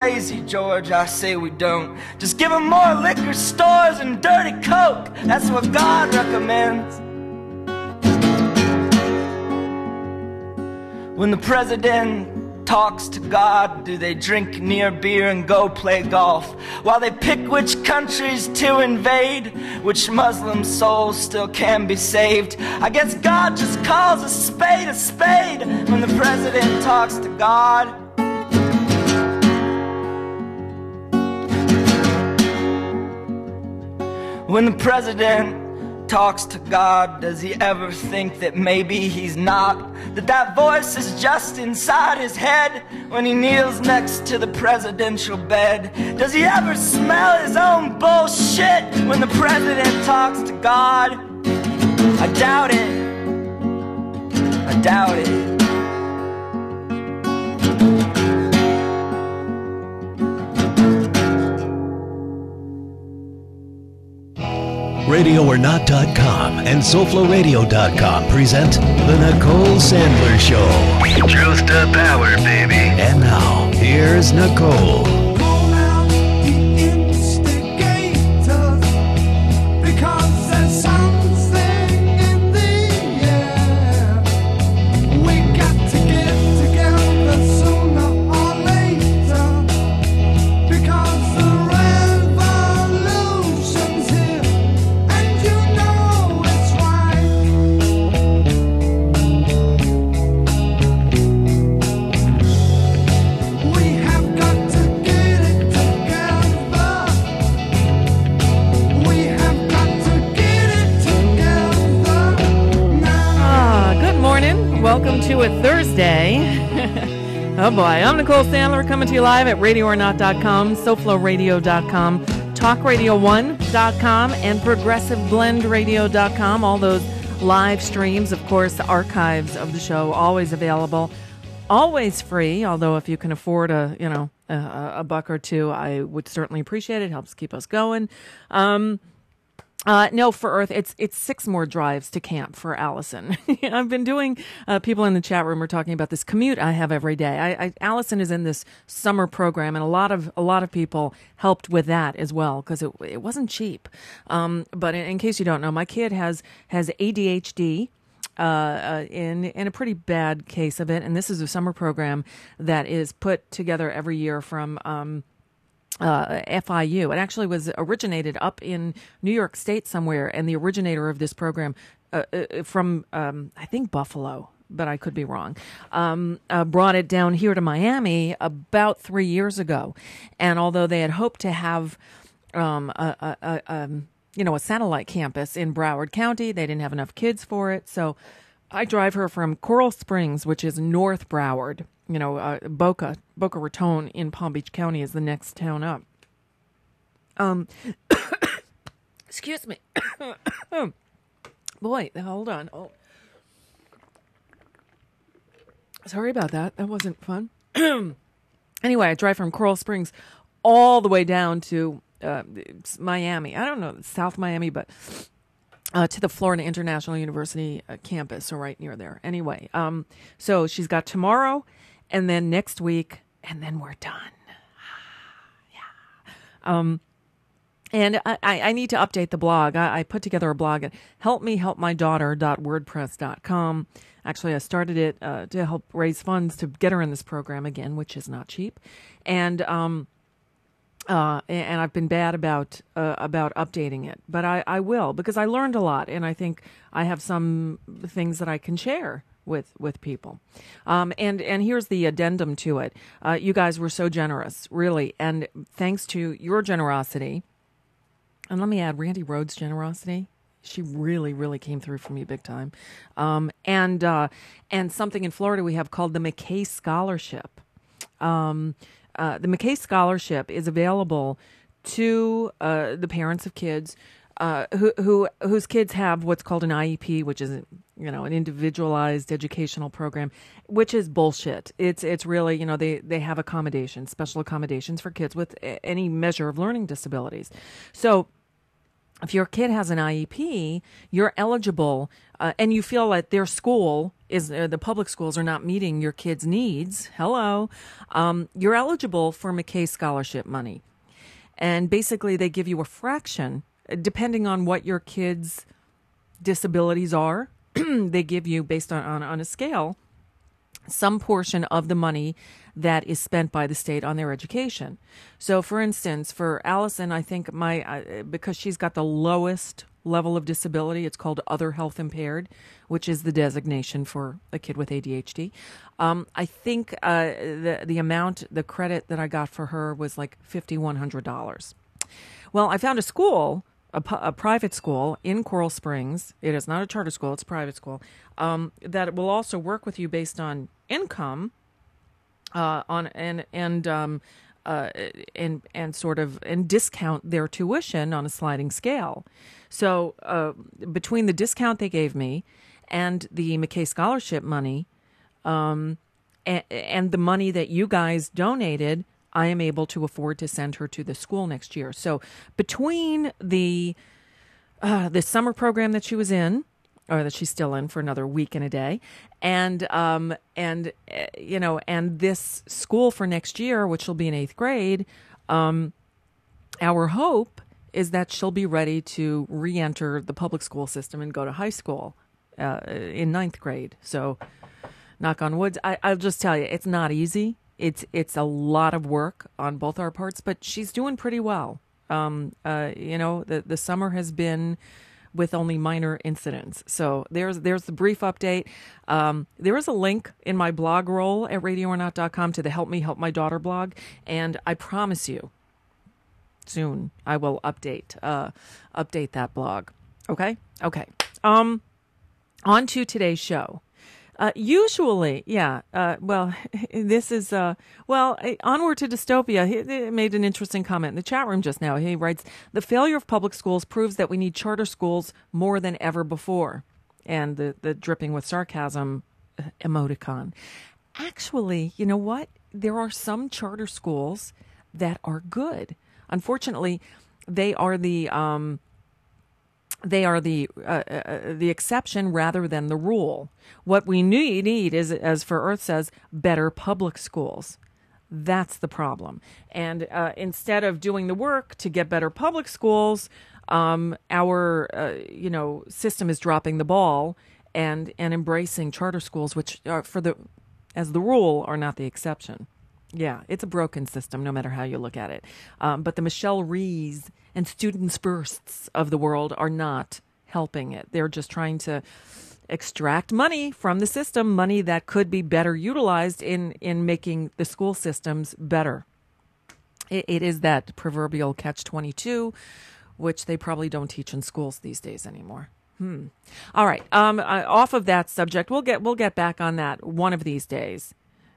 Crazy, George, I say we don't. Just give them more liquor stores and dirty coke. That's what God recommends. When the president talks to God, do they drink near beer and go play golf? While they pick which countries to invade, which Muslim souls still can be saved. I guess God just calls a spade when the president talks to God. When the president talks to God, does he ever think that maybe he's not? That voice is just inside his head when he kneels next to the presidential bed? Does he ever smell his own bullshit when the president talks to God? I doubt it. I doubt it. RadioOrNot.com and SoFloRadio.com present The Nicole Sandler Show. Truth to power, baby. And now, here's Nicole. Welcome to a Thursday. Oh boy, I'm Nicole Sandler coming to you live at RadioOrNot.com, SoFloRadio.com, TalkRadio1.com, and ProgressiveBlendRadio.com. All those live streams, of course, the archives of the show, always available, always free. Although if you can afford a buck or two, I would certainly appreciate it. It helps keep us going. No, for Earth, it's 6 more drives to camp for Allison. I've been doing, people in the chat room are talking about this commute I have every day. Allison is in this summer program, and a lot of people helped with that as well, because it wasn't cheap. But in case you don't know, my kid has ADHD, in a pretty bad case of it, and this is a summer program that is put together every year from, FIU. It actually was originated up in New York State somewhere, and the originator of this program from I think Buffalo, but I could be wrong, brought it down here to Miami about 3 years ago. And although they had hoped to have a satellite campus in Broward County, they didn't have enough kids for it. So I drive her from Coral Springs, which is North Broward. Boca Raton in Palm Beach County is the next town up. Excuse me. Boy, hold on. Oh. Sorry about that. That wasn't fun. Anyway, I drive from Coral Springs all the way down to Miami. I don't know, South Miami, but to the Florida International University campus, so right near there. Anyway, so she's got tomorrow, and then next week, and then we're done. Yeah. And I need to update the blog. I put together a blog at helpmehelpmydaughter.wordpress.com. Actually, I started it to help raise funds to get her in this program again, which is not cheap. And I've been bad about updating it, but I will, because I learned a lot, and I think I have some things that I can share with people. And here's the addendum to it. You guys were so generous, really, and thanks to your generosity, and let me add Randy Rhodes' generosity. She really, really came through for me big time. And something in Florida we have called the McKay Scholarship. The McKay Scholarship is available to the parents of kids whose kids have what's called an IEP, which is an individualized educational program, which is bullshit. It's really they have accommodations, special accommodations for kids with any measure of learning disabilities. So if your kid has an IEP, you're eligible, and you feel that their school is the public schools are not meeting your kids' needs, hello, you're eligible for McKay scholarship money. And basically they give you a fraction, depending on what your kids' disabilities are. They give you, based on a scale, some portion of the money that is spent by the state on their education. So, for instance, for Allison, I think because she's got the lowest level of disability, it's called other health impaired, which is the designation for a kid with ADHD. I think the amount, the credit that I got for her was like $5,100. Well, I found a school, a private school in Coral Springs. It is not a charter school; it's a private school that will also work with you based on income, and sort of and discount their tuition on a sliding scale. So between the discount they gave me and the McKay scholarship money, and the money that you guys donated, I am able to afford to send her to the school next year. So between the summer program that she was in, or that she's still in for another week and a day, and this school for next year, which will be in 8th grade, our hope is that she'll be ready to re-enter the public school system and go to high school in 9th grade. So, knock on wood. I'll just tell you, it's not easy. It's a lot of work on both our parts, but she's doing pretty well. The summer has been with only minor incidents. So there's the brief update. There is a link in my blog roll at radioornot.com to the Help Me Help My Daughter blog, and I promise you, soon I will update that blog. Okay. On to today's show. Usually, yeah. This is onward to dystopia. He made an interesting comment in the chat room just now. He writes, "The failure of public schools proves that we need charter schools more than ever before," and the dripping with sarcasm emoticon. Actually, you know what? There are some charter schools that are good. Unfortunately, they are the exception rather than the rule. What we need is, as For Earth says, better public schools. That's the problem. And instead of doing the work to get better public schools, our system is dropping the ball and embracing charter schools, which are as the rule are not the exception. Yeah, it's a broken system, no matter how you look at it. But the Michelle Rees and Students Firsts of the world are not helping it. They're just trying to extract money from the system, money that could be better utilized in making the school systems better. It is that proverbial catch-22, which they probably don't teach in schools these days anymore. All right. Off of that subject, we'll get back on that one of these days.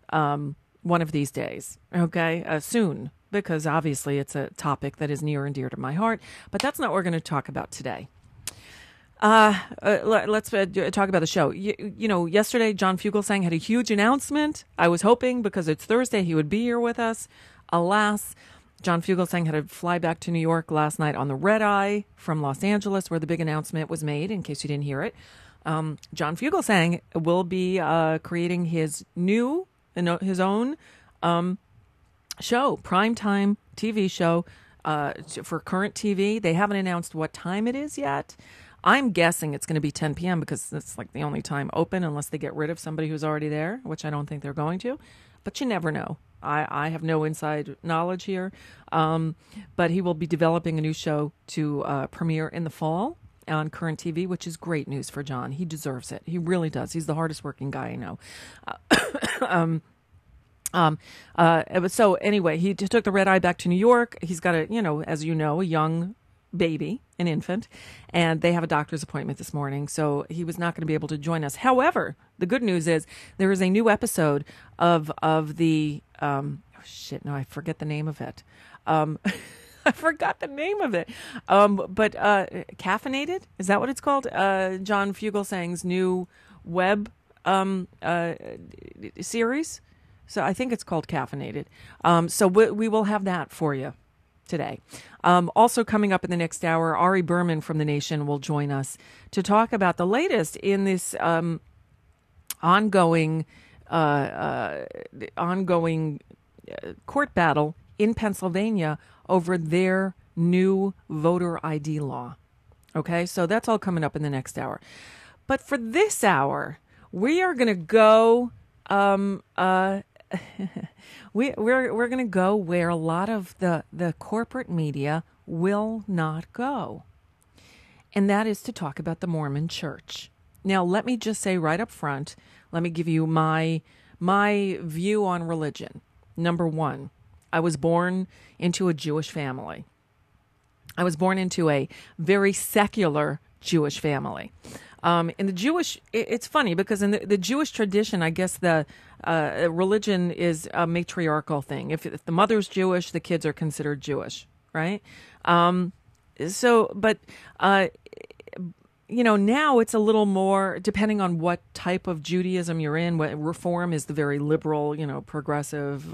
Okay, soon, because obviously it's a topic that is near and dear to my heart, but that's not what we're going to talk about today. Let's talk about the show. Yesterday, John Fugelsang had a huge announcement. I was hoping, because it's Thursday, he would be here with us. Alas, John Fugelsang had to fly back to New York last night on the red eye from Los Angeles, where the big announcement was made, in case you didn't hear it. John Fugelsang will be creating his own show, primetime TV show for Current TV. They haven't announced what time it is yet. I'm guessing it's going to be 10 p.m. because it's like the only time open, unless they get rid of somebody who's already there, which I don't think they're going to. But you never know. I have no inside knowledge here. But he will be developing a new show to premiere in the fall on Current TV, which is great news for John. He deserves it. He really does. He's the hardest working guy I know. So anyway, he took the red eye back to New York. He's got a young baby, an infant, and they have a doctor's appointment this morning. So he was not going to be able to join us. However, the good news is there is a new episode of the, I forget the name of it. I forgot the name of it. But Caffeinated, is that what it's called? John Fugelsang's new web series. So I think it's called Caffeinated. So we will have that for you today. Also coming up in the next hour, Ari Berman from The Nation will join us to talk about the latest in this ongoing court battle in Pennsylvania over their new voter ID law. Okay, so that's all coming up in the next hour. But for this hour, we are going to go. We're going to go where a lot of the corporate media will not go, and that is to talk about the Mormon Church. Now, let me just say right up front. Let me give you my view on religion. Number one, I was born into a Jewish family. I was born into a very secular Jewish family. In the Jewish, it's funny because in the Jewish tradition, I guess the religion is a matriarchal thing. If the mother's Jewish, the kids are considered Jewish, right? Now it's a little more, depending on what type of Judaism you're in. Reform is the very liberal, progressive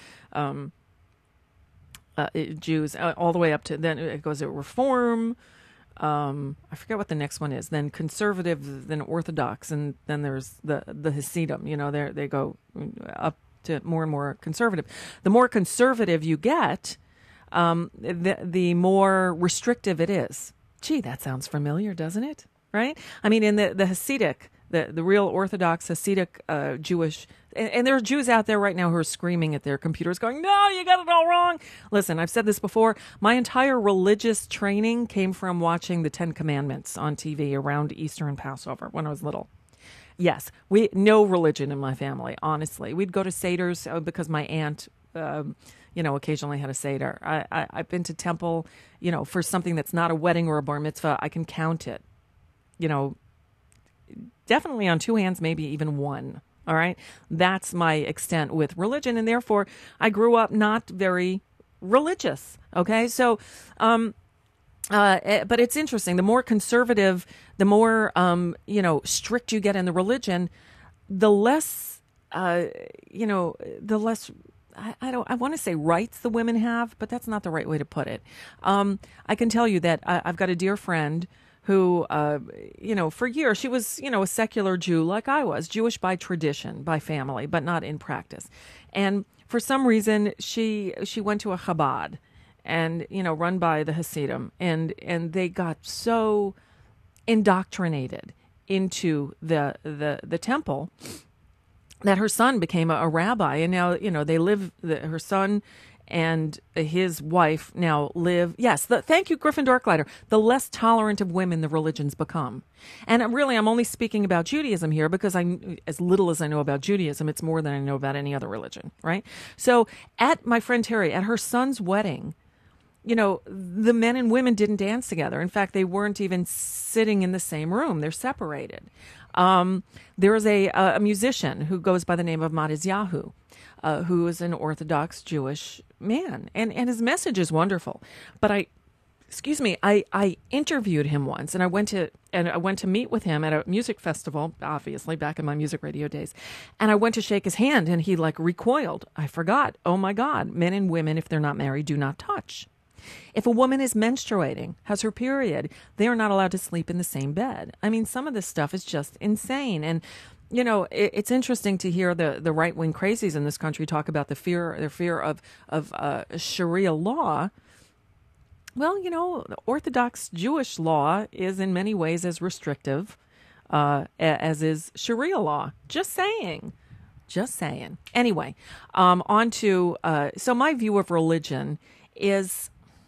Jews, all the way up to, then it goes to Reform. I forget what the next one is. Then conservative, then Orthodox, and then there's the Hasidim. They go up to more and more conservative. The more conservative you get, the more restrictive it is. Gee, that sounds familiar, doesn't it? Right? I mean, in the Hasidic, the real Orthodox Hasidic Jewish, and there are Jews out there right now who are screaming at their computers going, no, you got it all wrong. Listen, I've said this before. My entire religious training came from watching the Ten Commandments on TV around Easter and Passover when I was little. Yes, no religion in my family, honestly. We'd go to Seders because my aunt, occasionally had a Seder. I've been to temple, for something that's not a wedding or a bar mitzvah. I can count it, definitely on two hands, maybe even one. All right. That's my extent with religion. And therefore, I grew up not very religious. OK, so but it's interesting. The more conservative, the more, strict you get in the religion, the less, the less. I want to say rights the women have, but that's not the right way to put it. I can tell you that I've got a dear friend who, for years, she was, a secular Jew like I was, Jewish by tradition, by family, but not in practice. And for some reason, she went to a Chabad and, run by the Hasidim. And they got so indoctrinated into the temple that her son became a rabbi. And now, they live, her son and his wife now live. Yes, thank you, Griffin Darklighter. The less tolerant of women the religions become. And I'm only speaking about Judaism here because as little as I know about Judaism, it's more than I know about any other religion, right? So at my friend Terry, at her son's wedding, the men and women didn't dance together. In fact, they weren't even sitting in the same room. They're separated. There is a musician who goes by the name of Matizyahu, who is an Orthodox Jewish man, and his message is wonderful. But I interviewed him once, and I went to meet with him at a music festival, obviously back in my music radio days, and I went to shake his hand, and he recoiled. I forgot. Oh my God! Men and women, if they're not married, do not touch. If a woman is menstruating, has her period, they are not allowed to sleep in the same bed. I mean, some of this stuff is just insane. And, it's interesting to hear the right-wing crazies in this country talk about their fear of Sharia law. Well, the Orthodox Jewish law is in many ways as restrictive as is Sharia law. Just saying. Anyway, on to, so my view of religion is,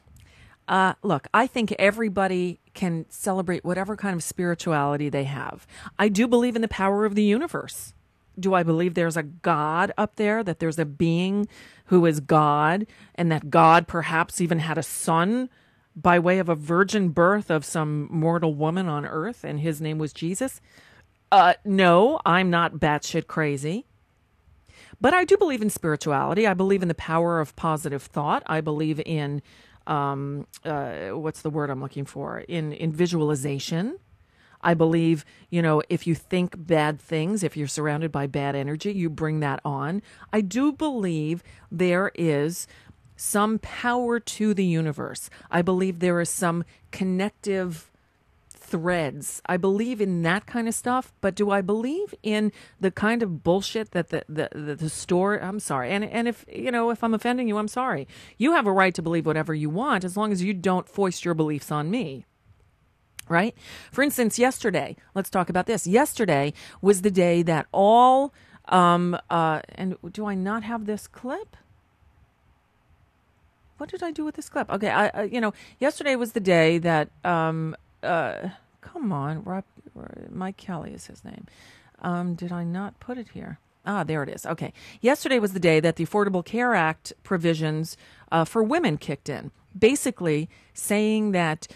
look, I think everybody can celebrate whatever kind of spirituality they have. I do believe in the power of the universe. Do I believe there's a God up there, that there's a being who is God, and that God perhaps even had a son by way of a virgin birth of some mortal woman on earth, and his name was Jesus? No, I'm not batshit crazy. But I do believe in spirituality. I believe in the power of positive thought. I believe in what's the word I'm looking for? In visualization. I believe, if you think bad things, if you're surrounded by bad energy, you bring that on. I do believe there is some power to the universe. I believe there is some connective threads. I believe in that kind of stuff, but do I believe in the kind of bullshit that the store? I'm sorry, and if if I'm offending you, I'm sorry. You have a right to believe whatever you want as long as you don't foist your beliefs on me. Right? For instance, yesterday, let's talk about this. Yesterday was the day that all and do I not have this clip? What did I do with this clip? Okay, yesterday was the day that, come on, Mike Kelly is his name. Did I not put it here? Ah, there it is. Okay. Yesterday was the day that the Affordable Care Act provisions for women kicked in, basically saying that,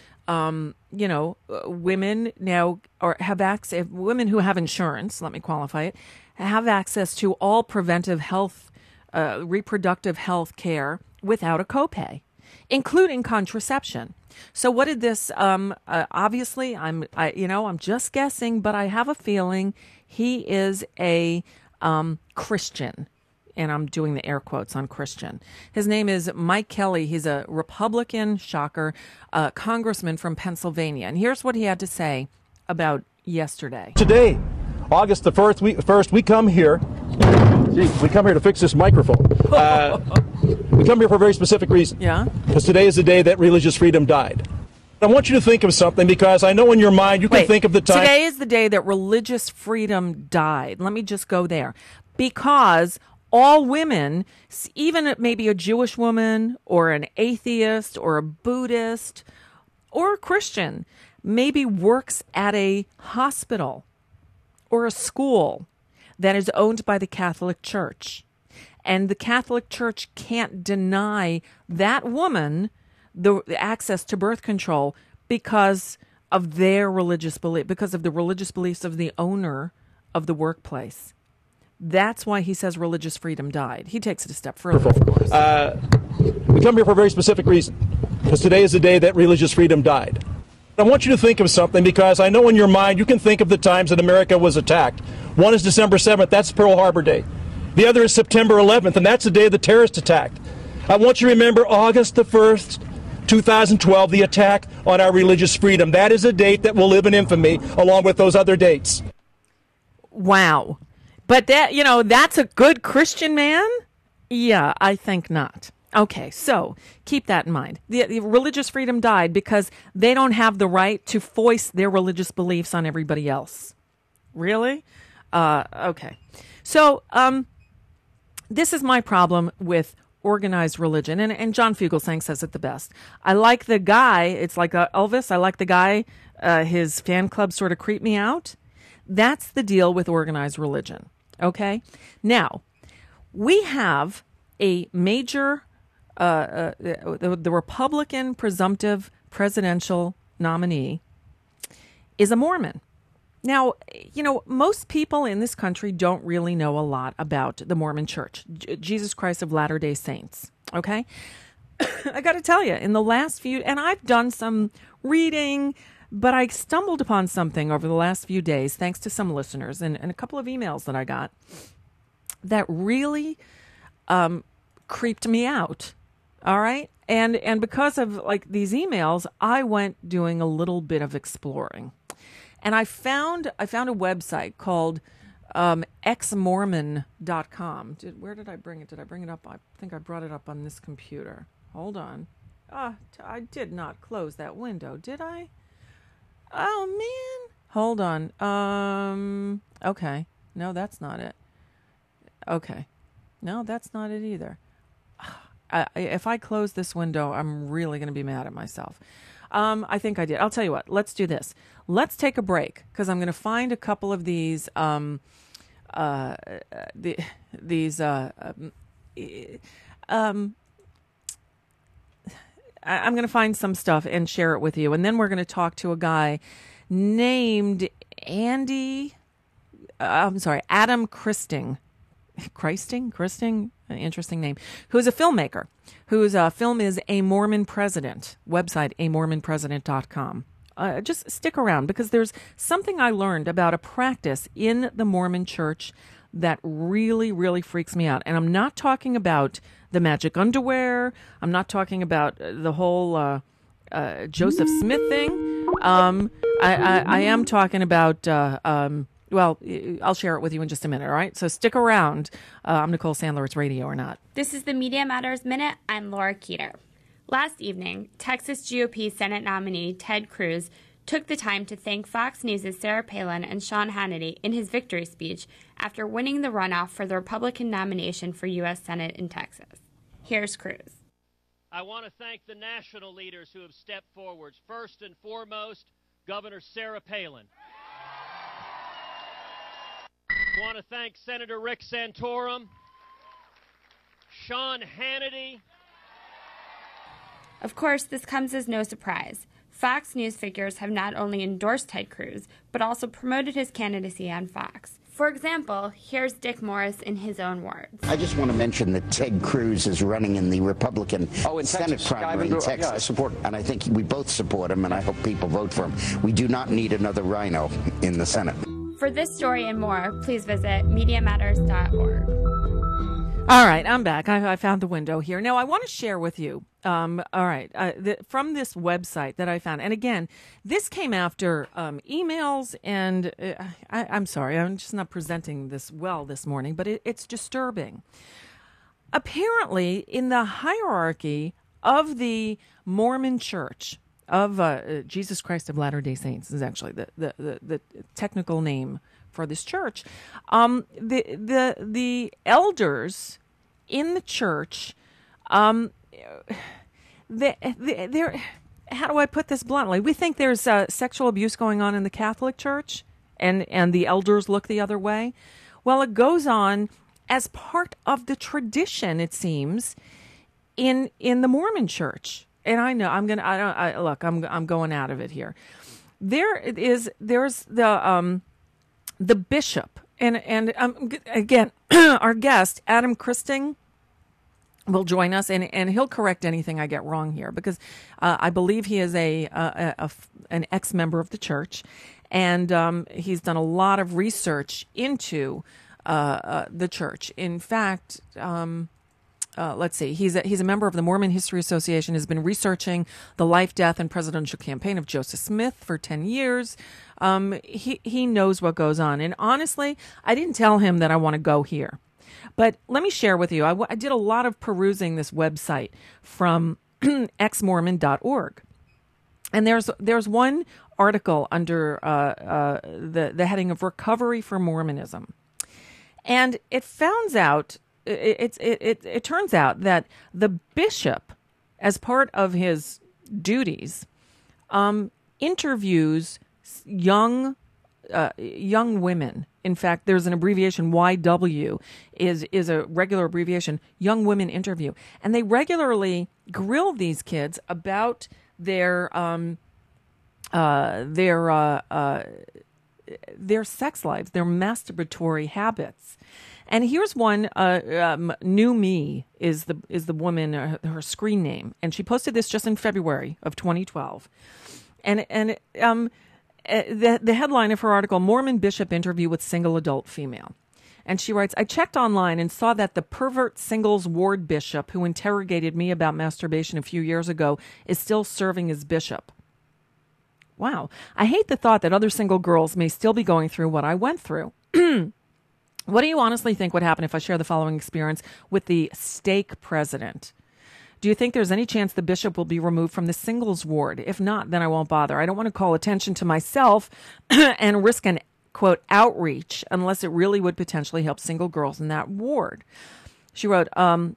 women now have access, women who have insurance, let me qualify it, have access to all preventive health, reproductive health care without a copay, including contraception. So what did this, obviously I'm just guessing, but I have a feeling he is a Christian, and I'm doing the air quotes on Christian. His name is Mike Kelly. He's a Republican, shocker, congressman from Pennsylvania. And here's what he had to say about yesterday. Today, August the 1st, we come here. We come here to fix this microphone. We come here for a very specific reason. Yeah. Because today is the day that religious freedom died. I want you to think of something, because I know in your mind you can think of the time. Today is the day that religious freedom died. Let me just go there. Because all women, even maybe a Jewish woman or an atheist or a Buddhist or a Christian, maybe works at a hospital or a school that is owned by the Catholic Church. And the Catholic Church can't deny that woman the access to birth control because of their religious belief, because of the religious beliefs of the owner of the workplace. That's why he says religious freedom died. He takes it a step further, of course. We come here for a very specific reason, because today is the day that religious freedom died. I want you to think of something, because I know in your mind you can think of the times that America was attacked. One is December 7th, that's Pearl Harbor Day. The other is September 11th, and that's the day the terrorists attacked. I want you to remember August the 1st, 2012, the attack on our religious freedom. That is a date that will live in infamy along with those other dates. Wow. But that's a good Christian man? Yeah, I think not. Okay, so keep that in mind. The religious freedom died because they don't have the right to foist their religious beliefs on everybody else. Really? Okay. So, this is my problem with organized religion. And John Fugelsang says it the best. I like the guy. It's like Elvis. I like the guy. His fan club sort of creep me out. That's the deal with organized religion. Okay. Now, we have a major, the Republican presumptive presidential nominee is a Mormon. Now, most people in this country don't really know a lot about the Mormon Church, Jesus Christ of Latter-day Saints, okay? I got to tell you, in the last few, and I've done some reading, but I stumbled upon something over the last few days, thanks to some listeners and a couple of emails that I got, that really creeped me out, all right? And because of these emails, I went doing a little bit of exploring. And I found a website called xmormon.com. Where did I bring it? Did I bring it up? I think I brought it up on this computer. Hold on. I did not close that window, did I? Oh, man. Hold on. Okay. No, that's not it. Okay. No, that's not it either. If I close this window, I'm really going to be mad at myself. I think I did. I'll tell you what. Let's do this. Let's take a break because I'm going to find a couple of these. I'm going to find some stuff and share it with you, and then we're going to talk to a guy named Adam Christing. Christing, an interesting name, who's a filmmaker, whose film is A Mormon President, website amormonpresident.com. Just stick around because there's something I learned about a practice in the Mormon church that really, really freaks me out. And I'm not talking about the magic underwear. I'm not talking about the whole Joseph Smith thing. I'm I am talking about, well, I'll share it with you in just a minute, all right? So stick around. I'm Nicole Sandler. It's Radio or Not. This is the Media Matters Minute. I'm Laura Keeter. Last evening, Texas GOP Senate nominee Ted Cruz took the time to thank Fox News' Sarah Palin and Sean Hannity in his victory speech after winning the runoff for the Republican nomination for U.S. Senate in Texas. Here's Cruz. I want to thank the national leaders who have stepped forward. First and foremost, Governor Sarah Palin. I want to thank Senator Rick Santorum, Sean Hannity. Of course, this comes as no surprise. Fox News figures have not only endorsed Ted Cruz, but also promoted his candidacy on Fox. For example, here's Dick Morris in his own words. I just want to mention that Ted Cruz is running in the Republican Senate primary in Texas. Yeah, I support him. And I think we both support him, and I hope people vote for him. We do not need another rhino in the Senate. For this story and more, please visit MediaMatters.org. All right, I'm back. I found the window here. Now, I want to share with you, from this website that I found. And again, this came after emails, and I'm sorry, I'm just not presenting this well this morning, but it's disturbing. Apparently, in the hierarchy of the Mormon Church, of Jesus Christ of Latter-day Saints is actually the technical name for this church. The elders in the church, they're how do I put this bluntly? We think there's sexual abuse going on in the Catholic Church, and the elders look the other way. Well, it goes on as part of the tradition, it seems, in the Mormon Church. And I know I'm going out of it here. There's the bishop, and again, our guest Adam Christing will join us, and he'll correct anything I get wrong here, because I believe he is an ex-member of the church, and he's done a lot of research into the church. In fact, let's see. He's a member of the Mormon History Association, has been researching the life, death, and presidential campaign of Joseph Smith for 10 years. He knows what goes on. And honestly, I didn't tell him that I want to go here. But let me share with you. I did a lot of perusing this website from xmormon.org. And there's one article under the heading of Recovery for Mormonism. And it turns out that the bishop, as part of his duties, interviews young women. In fact, there's an abbreviation, YW is a regular abbreviation, Young Women Interview, and they regularly grill these kids about their sex lives, their masturbatory habits. And here's one, New Me is the woman, her screen name, and she posted this just in February of 2012. And the headline of her article, Mormon Bishop Interview with Single Adult Female. And she writes, I checked online and saw that the pervert singles ward bishop who interrogated me about masturbation a few years ago is still serving as bishop. Wow. I hate the thought that other single girls may still be going through what I went through. What do you honestly think would happen if I share the following experience with the stake president? Do you think there's any chance the bishop will be removed from the singles ward? If not, then I won't bother. I don't want to call attention to myself and risk an, quote, outreach unless it really would potentially help single girls in that ward. She wrote,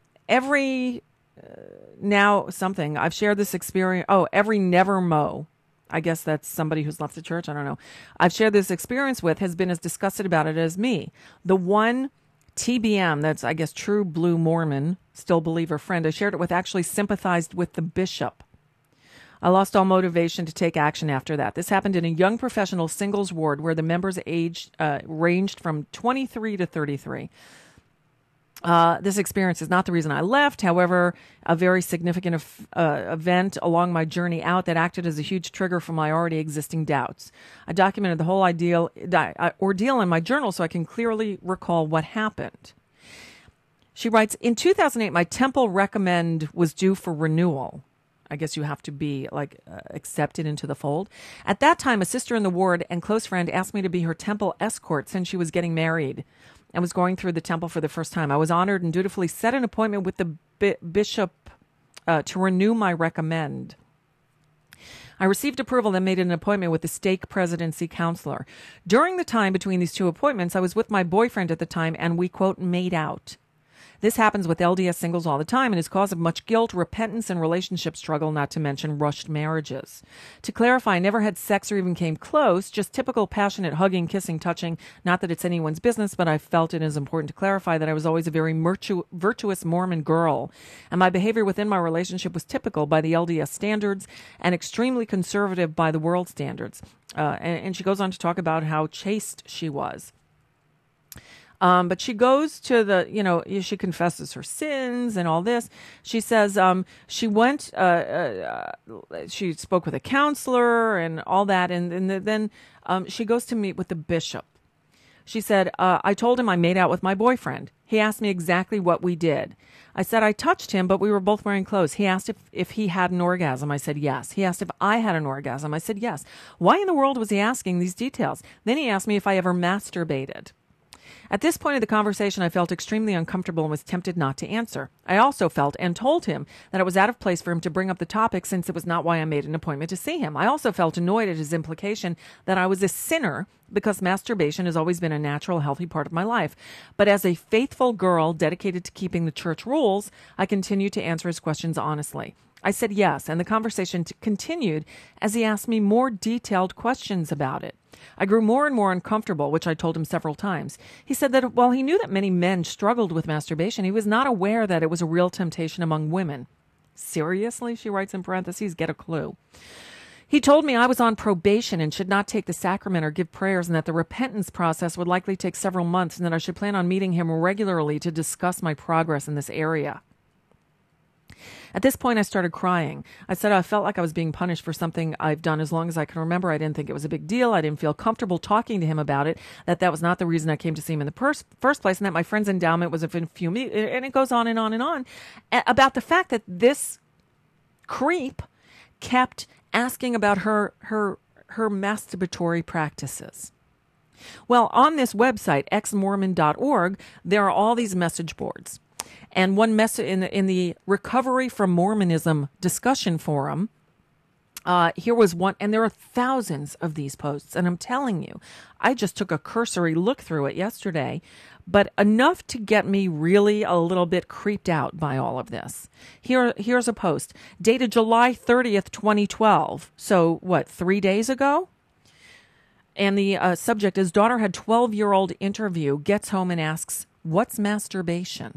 I've shared this experience. Every never mo. I guess that's somebody who's left the church. I don't know. I've shared this experience with has been as disgusted about it as me. The one TBM, that's, I guess, true blue Mormon, still believer friend I shared it with actually sympathized with the bishop. I lost all motivation to take action after that. This happened in a young professional singles ward where the members' age ranged from 23 to 33. This experience is not the reason I left. However, a very significant event along my journey out that acted as a huge trigger for my already existing doubts. I documented the whole ordeal in my journal so I can clearly recall what happened. She writes, in 2008, my temple recommend was due for renewal. I guess you have to be like accepted into the fold. At that time, a sister in the ward and close friend asked me to be her temple escort since she was getting married and was going through the temple for the first time. I was honored and dutifully set an appointment with the bishop to renew my recommend. I received approval and made an appointment with the stake presidency counselor. During the time between these two appointments, I was with my boyfriend at the time, and we, quote, made out. This happens with LDS singles all the time and is cause of much guilt, repentance, and relationship struggle, not to mention rushed marriages. To clarify, I never had sex or even came close, just typical passionate hugging, kissing, touching. Not that it's anyone's business, but I felt it is important to clarify that I was always a very virtuous Mormon girl, and my behavior within my relationship was typical by the LDS standards and extremely conservative by the world standards. And she goes on to talk about how chaste she was. But she goes to she confesses her sins and all this. She says she went, she spoke with a counselor and all that. And then she goes to meet with the bishop. She said, I told him I made out with my boyfriend. He asked me exactly what we did. I said I touched him, but we were both wearing clothes. He asked if he had an orgasm. I said yes. He asked if I had an orgasm. I said yes. Why in the world was he asking these details? Then he asked me if I ever masturbated. At this point of the conversation, I felt extremely uncomfortable and was tempted not to answer. I also felt and told him that it was out of place for him to bring up the topic since it was not why I made an appointment to see him. I also felt annoyed at his implication that I was a sinner because masturbation has always been a natural, healthy part of my life. But as a faithful girl dedicated to keeping the church rules, I continued to answer his questions honestly. I said yes, and the conversation continued as he asked me more detailed questions about it. I grew more and more uncomfortable, which I told him several times. He said that while he knew that many men struggled with masturbation, he was not aware that it was a real temptation among women. Seriously, she writes in parentheses, get a clue. He told me I was on probation and should not take the sacrament or give prayers, and that the repentance process would likely take several months, and that I should plan on meeting him regularly to discuss my progress in this area. At this point, I started crying. I said I felt like I was being punished for something I've done as long as I can remember. I didn't think it was a big deal. I didn't feel comfortable talking to him about it, that was not the reason I came to see him in the first place, and that my friend's endowment was a few me. And it goes on and on and on about the fact that this creep kept asking about her masturbatory practices. Well, on this website, exmormon.org, there are all these message boards. And one message in the Recovery from Mormonism discussion forum, here was one, and there are thousands of these posts. And I'm telling you, I just took a cursory look through it yesterday, but enough to get me really a little bit creeped out by all of this. Here's a post dated July 30th, 2012. So what, 3 days ago? And the subject is, daughter had 12-year-old interview, gets home and asks, what's masturbation?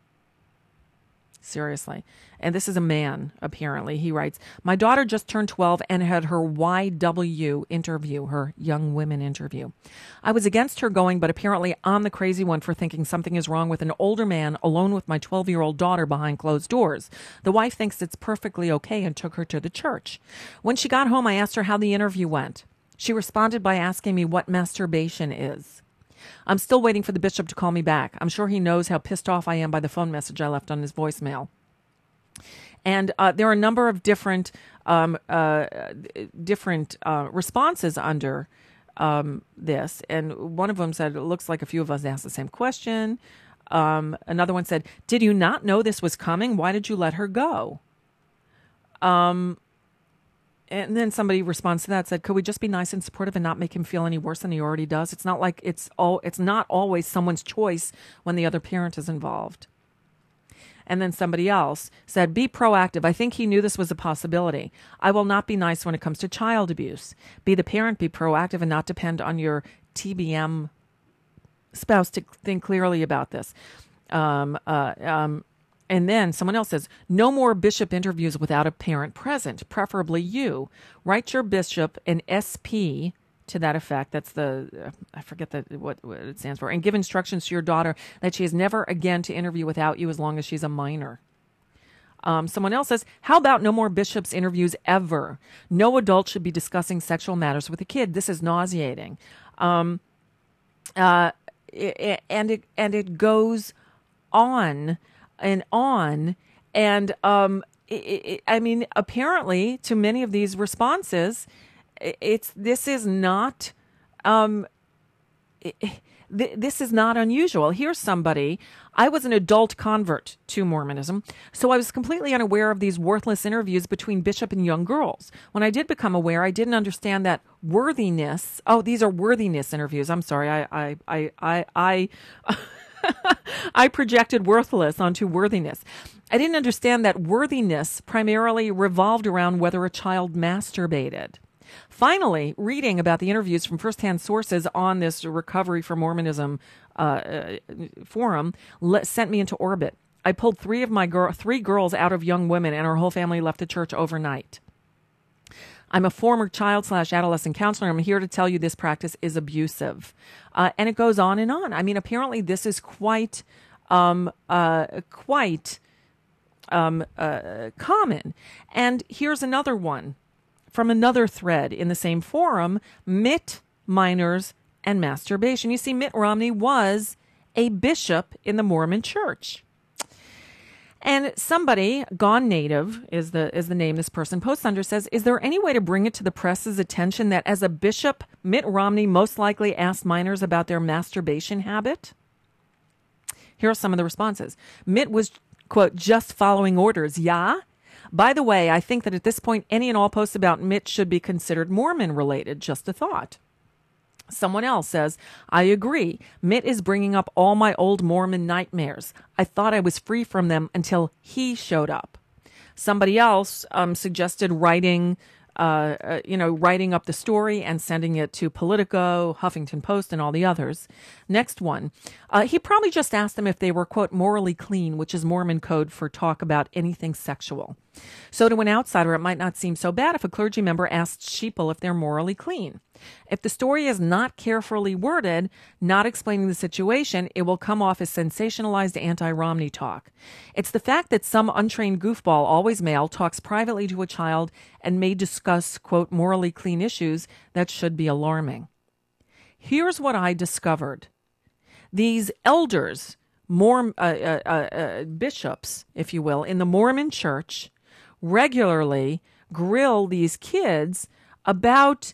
Seriously. And this is a man, apparently. He writes, my daughter just turned 12 and had her YW interview, her young women interview. I was against her going, but apparently I'm the crazy one for thinking something is wrong with an older man alone with my 12-year-old daughter behind closed doors. The wife thinks it's perfectly okay and took her to the church. When she got home, I asked her how the interview went. She responded by asking me what masturbation is. I'm still waiting for the bishop to call me back. I'm sure he knows how pissed off I am by the phone message I left on his voicemail. And there are a number of different responses under this. And one of them said, it looks like a few of us asked the same question. Another one said, did you not know this was coming? Why did you let her go? And then somebody responds to that, said, could we just be nice and supportive and not make him feel any worse than he already does? It's not like it's not always someone's choice when the other parent is involved. And then somebody else said, be proactive. I think he knew this was a possibility. I will not be nice when it comes to child abuse. Be the parent, be proactive, and not depend on your TBM spouse to think clearly about this. And then someone else says, no more bishop interviews without a parent present, preferably you. Write your bishop an SP to that effect. That's I forget what it stands for. And give instructions to your daughter that she is never again to interview without you as long as she's a minor. Someone else says, how about no more bishops interviews ever? No adult should be discussing sexual matters with a kid. This is nauseating. And it goes on and on. And I mean, apparently, to many of these responses, this is not unusual. Here's somebody. I was an adult convert to Mormonism, so I was completely unaware of these worthless interviews between bishop and young girls. When I did become aware, I didn't understand that worthiness. Oh, these are worthiness interviews. I'm sorry. I I projected worthless onto worthiness. I didn't understand that worthiness primarily revolved around whether a child masturbated. Finally, reading about the interviews from firsthand sources on this Recovery for Mormonism forum sent me into orbit. I pulled three girls out of Young Women, and our whole family left the church overnight. I'm a former child/adolescent counselor. I'm here to tell you this practice is abusive. And it goes on and on. I mean, apparently this is quite common. And here's another one from another thread in the same forum: Mitt, minors, and masturbation. You see, Mitt Romney was a bishop in the Mormon church. And somebody, Gone Native is the name this person posts under, says, is there any way to bring it to the press's attention that as a bishop, Mitt Romney most likely asked minors about their masturbation habit? Here are some of the responses. Mitt was, quote, just following orders. Yeah? By the way, I think that at this point, any and all posts about Mitt should be considered Mormon related. Just a thought. Someone else says, I agree. Mitt is bringing up all my old Mormon nightmares. I thought I was free from them until he showed up. Somebody else suggested writing up the story and sending it to Politico, Huffington Post, and all the others. Next one. He probably just asked them if they were, quote, morally clean, which is Mormon code for talk about anything sexual. So to an outsider, it might not seem so bad if a clergy member asks sheeple if they're morally clean. If the story is not carefully worded, not explaining the situation, it will come off as sensationalized anti-Romney talk. It's the fact that some untrained goofball, always male, talks privately to a child and may discuss, quote, morally clean issues that should be alarming. Here's what I discovered. These elders, bishops, if you will, in the Mormon church regularly grill these kids about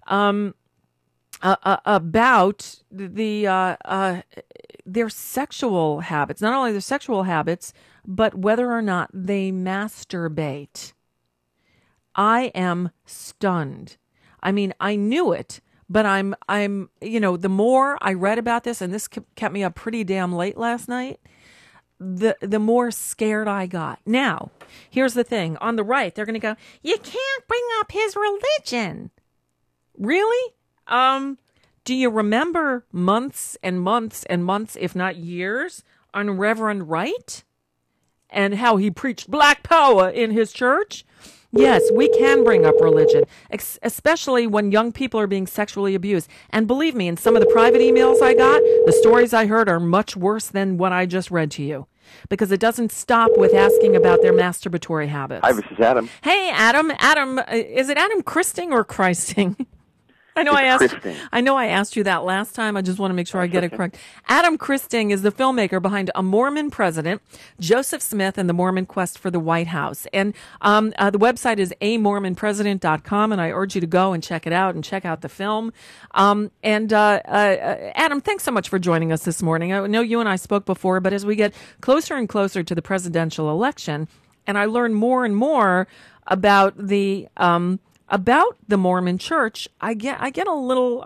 their sexual habits, not only their sexual habits, but whether or not they masturbate. I am stunned. I mean, I knew it, but I'm, the more I read about this, and this kept me up pretty damn late last night, the more scared I got. Now, here's the thing. On the right, they're going to go, you can't bring up his religion. Really? Do you remember months and months and months, if not years, on Reverend Wright and how he preached black power in his church? Yes, we can bring up religion, especially when young people are being sexually abused. And believe me, in some of the private emails I got, the stories I heard are much worse than what I just read to you, because it doesn't stop with asking about their masturbatory habits. Hi, this is Adam. Hey, Adam. Adam, is it Adam Christing or Christing? I know I asked you that last time. I just want to make sure I get it correct. Adam Christing is the filmmaker behind A Mormon President, Joseph Smith, and the Mormon Quest for the White House. And the website is amormonpresident.com, and I urge you to go and check it out and check out the film. Adam, thanks so much for joining us this morning. I know you and I spoke before, but as we get closer and closer to the presidential election, and I learn more and more about the Mormon Church, I get a little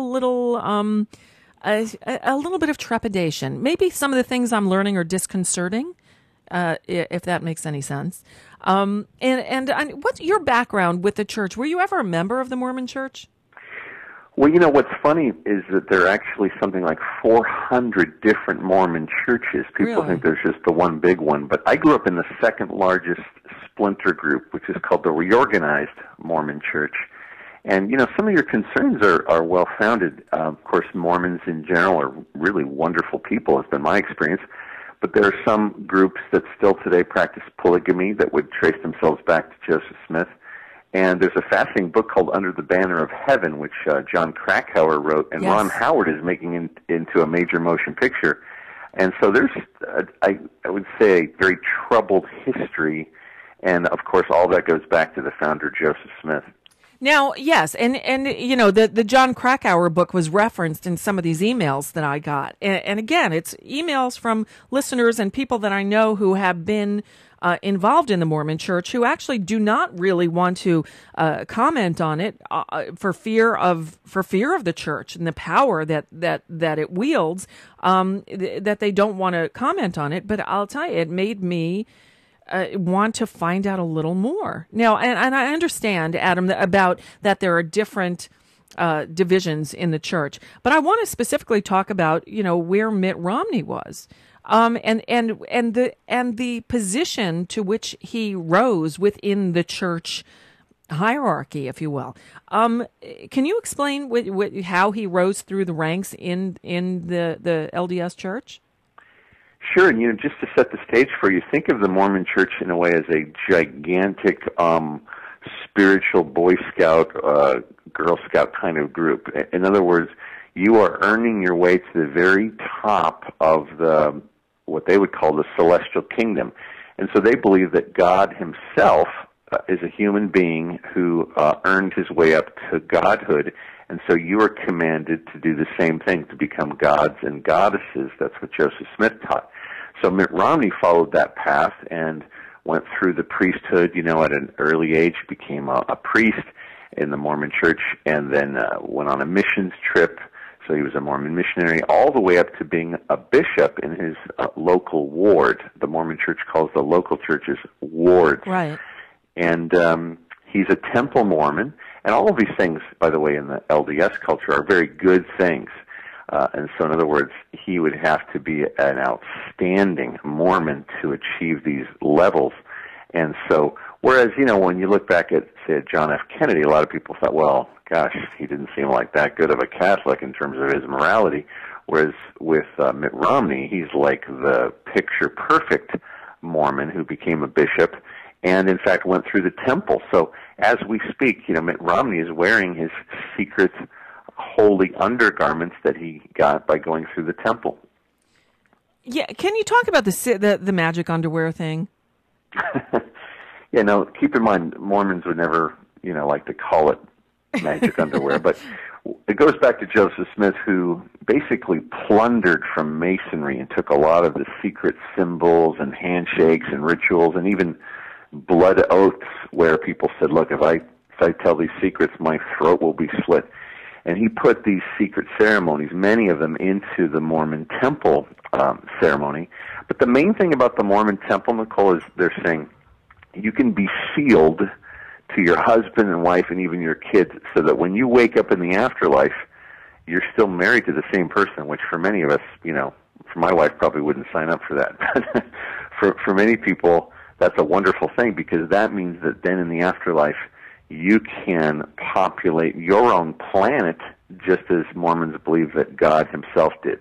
bit of trepidation. Maybe some of the things I'm learning are disconcerting, if that makes any sense. And what's your background with the church? Were you ever a member of the Mormon Church? Well, what's funny is that there are actually something like 400 different Mormon churches. People think there's just the one big one. But I grew up in the second largest splinter group, which is called the Reorganized Mormon Church. And, some of your concerns are well-founded. Of course, Mormons in general are really wonderful people, has been my experience. But there are some groups that still today practice polygamy that would trace themselves back to Joseph Smith. And there's a fascinating book called Under the Banner of Heaven, which John Krakauer wrote, and yes, Ron Howard is making into a major motion picture. And so there's, I would say, a very troubled history And, of course, all that goes back to the founder, Joseph Smith. Now, yes, and you know, the John Krakauer book was referenced in some of these emails that I got. And again, it's emails from listeners and people that I know who have been involved in the Mormon Church who actually do not really want to comment on it for fear of the church and the power that it wields, that they don't want to comment on it. But I'll tell you, it made me want to find out a little more. Now, and I understand, Adam, about that there are different divisions in the church, but I want to specifically talk about, you know, where Mitt Romney was. And the position to which he rose within the church hierarchy, if you will. Can you explain how he rose through the ranks in the LDS church? Sure, and just to set the stage for you, think of the Mormon Church in a way as a gigantic spiritual Boy Scout, Girl Scout kind of group. In other words, you are earning your way to the very top of what they would call the celestial kingdom. And so they believe that God himself is a human being who earned his way up to godhood. And so you are commanded to do the same thing, to become gods and goddesses. That's what Joseph Smith taught. So Mitt Romney followed that path and went through the priesthood, at an early age, became a priest in the Mormon Church, and then went on a missions trip. So he was a Mormon missionary, all the way up to being a bishop in his local ward. The Mormon Church calls the local churches wards. Right. And he's a temple Mormon. And all of these things, by the way, in the LDS culture are very good things. And so, in other words, he would have to be an outstanding Mormon to achieve these levels. And so, whereas, when you look back at, say, John F. Kennedy, a lot of people thought, well, gosh, he didn't seem like that good of a Catholic in terms of his morality. Whereas with Mitt Romney, he's like the picture-perfect Mormon who became a bishop and, in fact, went through the temple. So as we speak, Mitt Romney is wearing his secret holy undergarments that he got by going through the temple. Yeah, can you talk about the magic underwear thing? Keep in mind, Mormons would never, like to call it magic underwear, but it goes back to Joseph Smith, who basically plundered from Masonry and took a lot of the secret symbols and handshakes and rituals and even blood oaths where people said, look, if I tell these secrets, my throat will be slit. And he put these secret ceremonies, many of them, into the Mormon temple ceremony. But the main thing about the Mormon temple, Nicole, is they're saying you can be sealed to your husband and wife and even your kids so that when you wake up in the afterlife, you're still married to the same person, which for many of us, for my wife probably wouldn't sign up for that. But for many people, that's a wonderful thing because that means that then in the afterlife, you can populate your own planet just as Mormons believe that God himself did.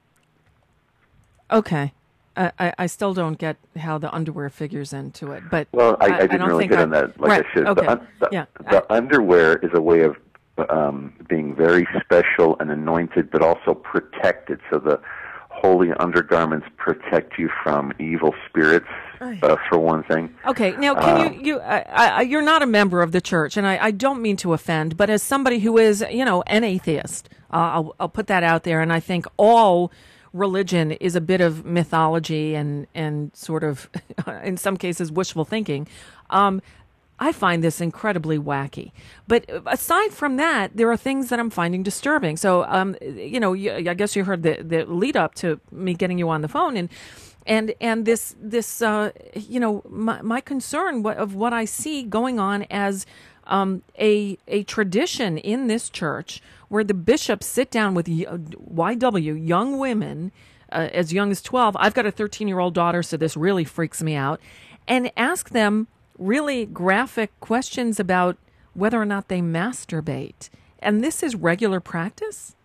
Okay. I still don't get how the underwear figures into it, but I didn't really get on that like right. I should. Okay. The underwear is a way of being very special and anointed, but also protected. So the holy undergarments protect you from evil spirits, for one thing. Okay, now can you're not a member of the church, and I don't mean to offend, but as somebody who is, an atheist, I'll put that out there, and I think all religion is a bit of mythology and sort of, in some cases, wishful thinking. I find this incredibly wacky. But aside from that, there are things that I'm finding disturbing. So, I guess you heard the lead up to me getting you on the phone, and this my concern of what I see going on as a tradition in this church where the bishops sit down with YW, young women, as young as 12. I've got a 13-year-old daughter, so this really freaks me out, and ask them really graphic questions about whether or not they masturbate. And this is regular practice?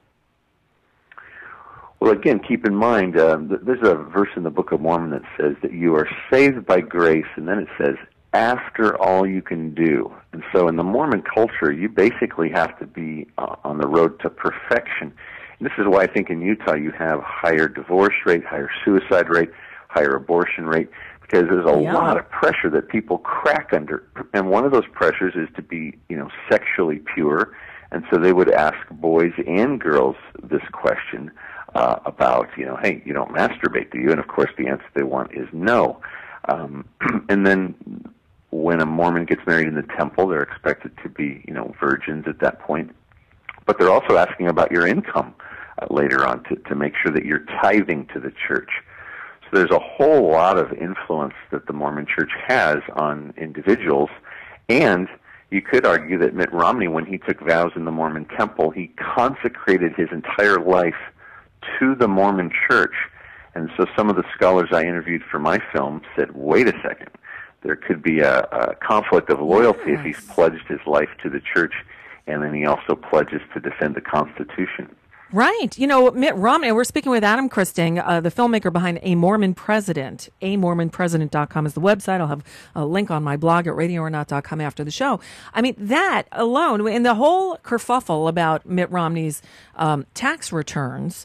Well, again, keep in mind, there's a verse in the Book of Mormon that says that you are saved by grace, and then it says, after all you can do. And so in the Mormon culture, you basically have to be on the road to perfection. And this is why I think in Utah you have higher divorce rate, higher suicide rate, higher abortion rate, because there's a lot of pressure that people crack under. And one of those pressures is to be, sexually pure. And so they would ask boys and girls this question about, hey, you don't masturbate, do you? And, of course, the answer they want is no. And then when a Mormon gets married in the temple, they're expected to be, virgins at that point. But they're also asking about your income later on to make sure that you're tithing to the church. So there's a whole lot of influence that the Mormon Church has on individuals. And you could argue that Mitt Romney, when he took vows in the Mormon temple, he consecrated his entire life to the Mormon Church. And so some of the scholars I interviewed for my film said, wait a second, there could be a conflict of loyalty if he's pledged his life to the church and then he also pledges to defend the Constitution. Right. Mitt Romney, we're speaking with Adam Christing, the filmmaker behind A Mormon President. AMormonPresident.com is the website. I'll have a link on my blog at radioornot.com after the show. I mean, that alone, in the whole kerfuffle about Mitt Romney's tax returns,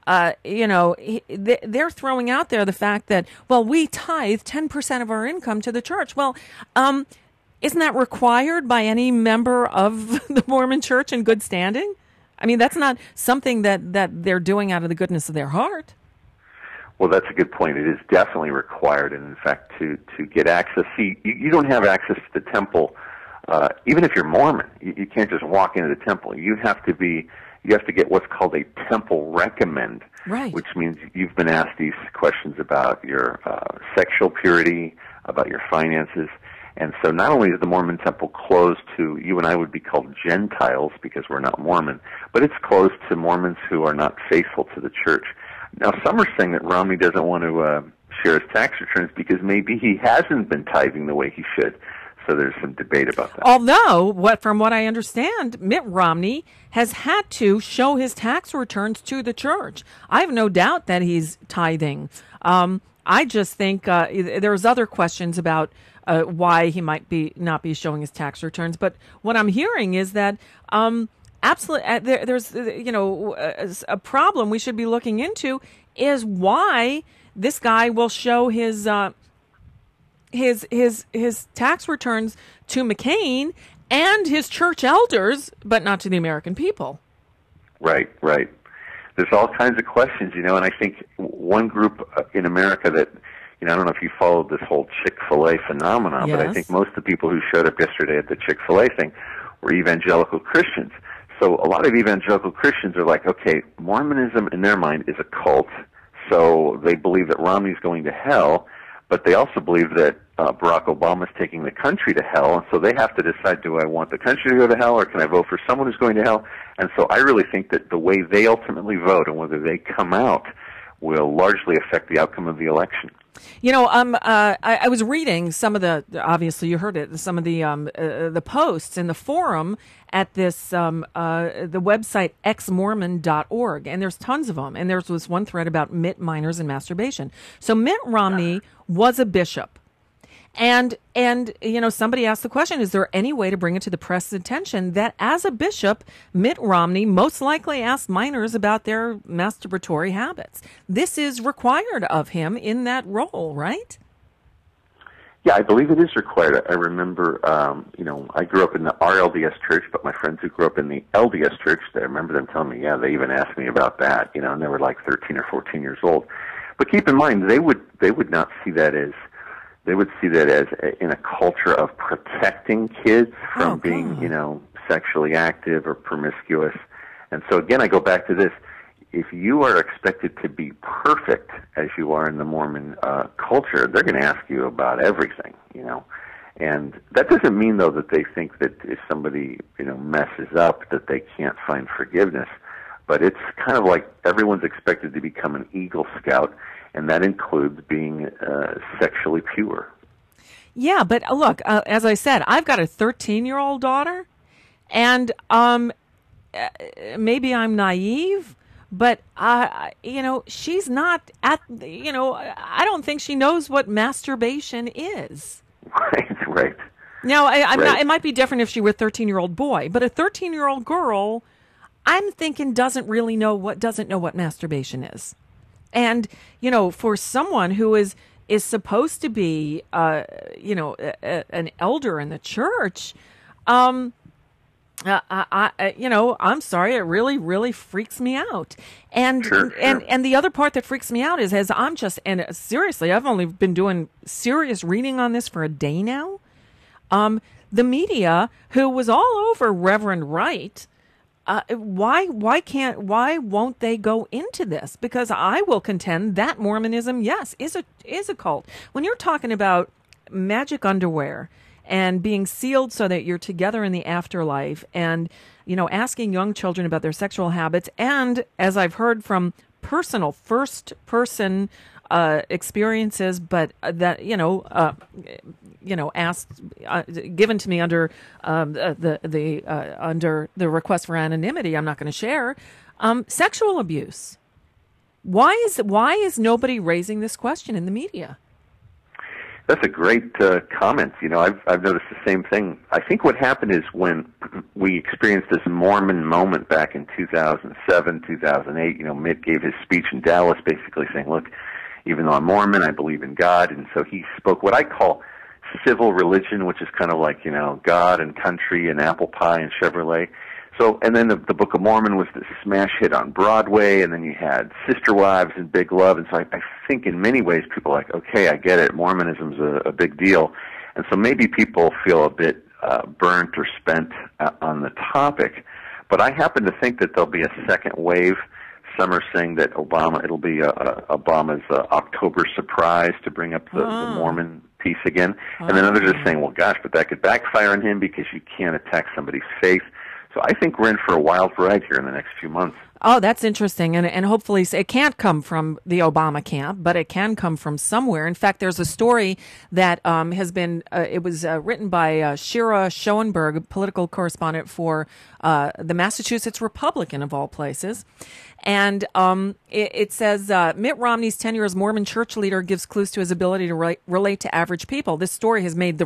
they're throwing out there the fact that, well, we tithe 10% of our income to the church. Well, isn't that required by any member of the Mormon Church in good standing? I mean, that's not something that they're doing out of the goodness of their heart. Well, that's a good point. It is definitely required, and in fact, to get access, you don't have access to the temple, even if you're Mormon. You can't just walk into the temple. You have to get what's called a temple recommend, right? Which means you've been asked these questions about your sexual purity, about your finances. And so not only is the Mormon temple closed to, you and I would be called Gentiles because we're not Mormon, but it's closed to Mormons who are not faithful to the church. Now, some are saying that Romney doesn't want to share his tax returns because maybe he hasn't been tithing the way he should. So there's some debate about that. Although, from what I understand, Mitt Romney has had to show his tax returns to the church. I have no doubt that he's tithing. I just think there's other questions about why he might not be showing his tax returns. But what I'm hearing is that absolutely there's a problem we should be looking into is why this guy will show his tax returns to McCain and his church elders, but not to the American people. Right. There's all kinds of questions, and I think one group in America that, I don't know if you followed this whole Chick-fil-A phenomenon, yes. But I think most of the people who showed up yesterday at the Chick-fil-A thing were evangelical Christians. So a lot of evangelical Christians are like, okay, Mormonism in their mind is a cult, so they believe that Romney's going to hell, but they also believe that Barack Obama's taking the country to hell, and so they have to decide, do I want the country to go to hell, or can I vote for someone who's going to hell? And so I really think that the way they ultimately vote and whether they come out will largely affect the outcome of the election. I was reading some of the, obviously you heard it, some of the posts in the forum at this, the website xmormon.org, and there's tons of them. And there's this one thread about Mitt minors and masturbation. So Mitt Romney was a bishop. And somebody asked the question, is there any way to bring it to the press' attention that as a bishop, Mitt Romney most likely asked minors about their masturbatory habits? This is required of him in that role, right? Yeah, I believe it is required. I remember, I grew up in the RLDS church, but my friends who grew up in the LDS church, I remember them telling me, they even asked me about that, and they were like 13 or 14 years old. But keep in mind, they would not see that as, they would see that as in a culture of protecting kids from being, sexually active or promiscuous. And so again, I go back to this. If you are expected to be perfect as you are in the Mormon culture, they're going to ask you about everything, And that doesn't mean, though, that they think that if somebody, messes up, that they can't find forgiveness. But it's kind of like everyone's expected to become an Eagle Scout, and that includes being sexually pure. Yeah, but look, as I said, I've got a 13-year-old daughter, and maybe I'm naive, but she's not at. I don't think she knows what masturbation is. Right. Now, I'm not. It might be different if she were a 13-year-old boy, but a 13-year-old girl, I'm thinking doesn't know what masturbation is. And, for someone who is is supposed to be, an elder in the church, I'm sorry, it really, really freaks me out. And and the other part that freaks me out is seriously, I've only been doing serious reading on this for a day now. The media, who was all over Reverend Wright, why won't they go into this? Because I will contend that Mormonism, yes, is a cult. When you're talking about magic underwear and being sealed so that you're together in the afterlife, and asking young children about their sexual habits, and as I've heard from personal first-person experiences, but that asked given to me under under the request for anonymity, I'm not going to share, sexual abuse. Why is nobody raising this question in the media? That's a great comment. I've noticed the same thing. I think what happened is when we experienced this Mormon moment back in 2007, 2008, Mitt gave his speech in Dallas basically saying, look, even though I'm Mormon, I believe in God. And so he spoke what I call civil religion, which is kind of like, God and country and apple pie and Chevrolet. So, and then the Book of Mormon was the smash hit on Broadway, and then you had Sister Wives and Big Love. And so I think in many ways people are like, okay, I get it. Mormonism's a big deal. And so maybe people feel a bit burnt or spent on the topic. But I happen to think that there'll be a second wave. Some are saying that it'll be Obama's October surprise to bring up the Mormon piece again. And then others are saying, well, gosh, but that could backfire on him because you can't attack somebody's faith. So I think we're in for a wild ride here in the next few months. Oh, that's interesting. And hopefully it can't come from the Obama camp, but it can come from somewhere. In fact, there's a story that has been, it was written by Shira Schoenberg, political correspondent for the Massachusetts Republican, of all places. And it says, Mitt Romney's tenure as Mormon church leader gives clues to his ability to relate to average people. This story has made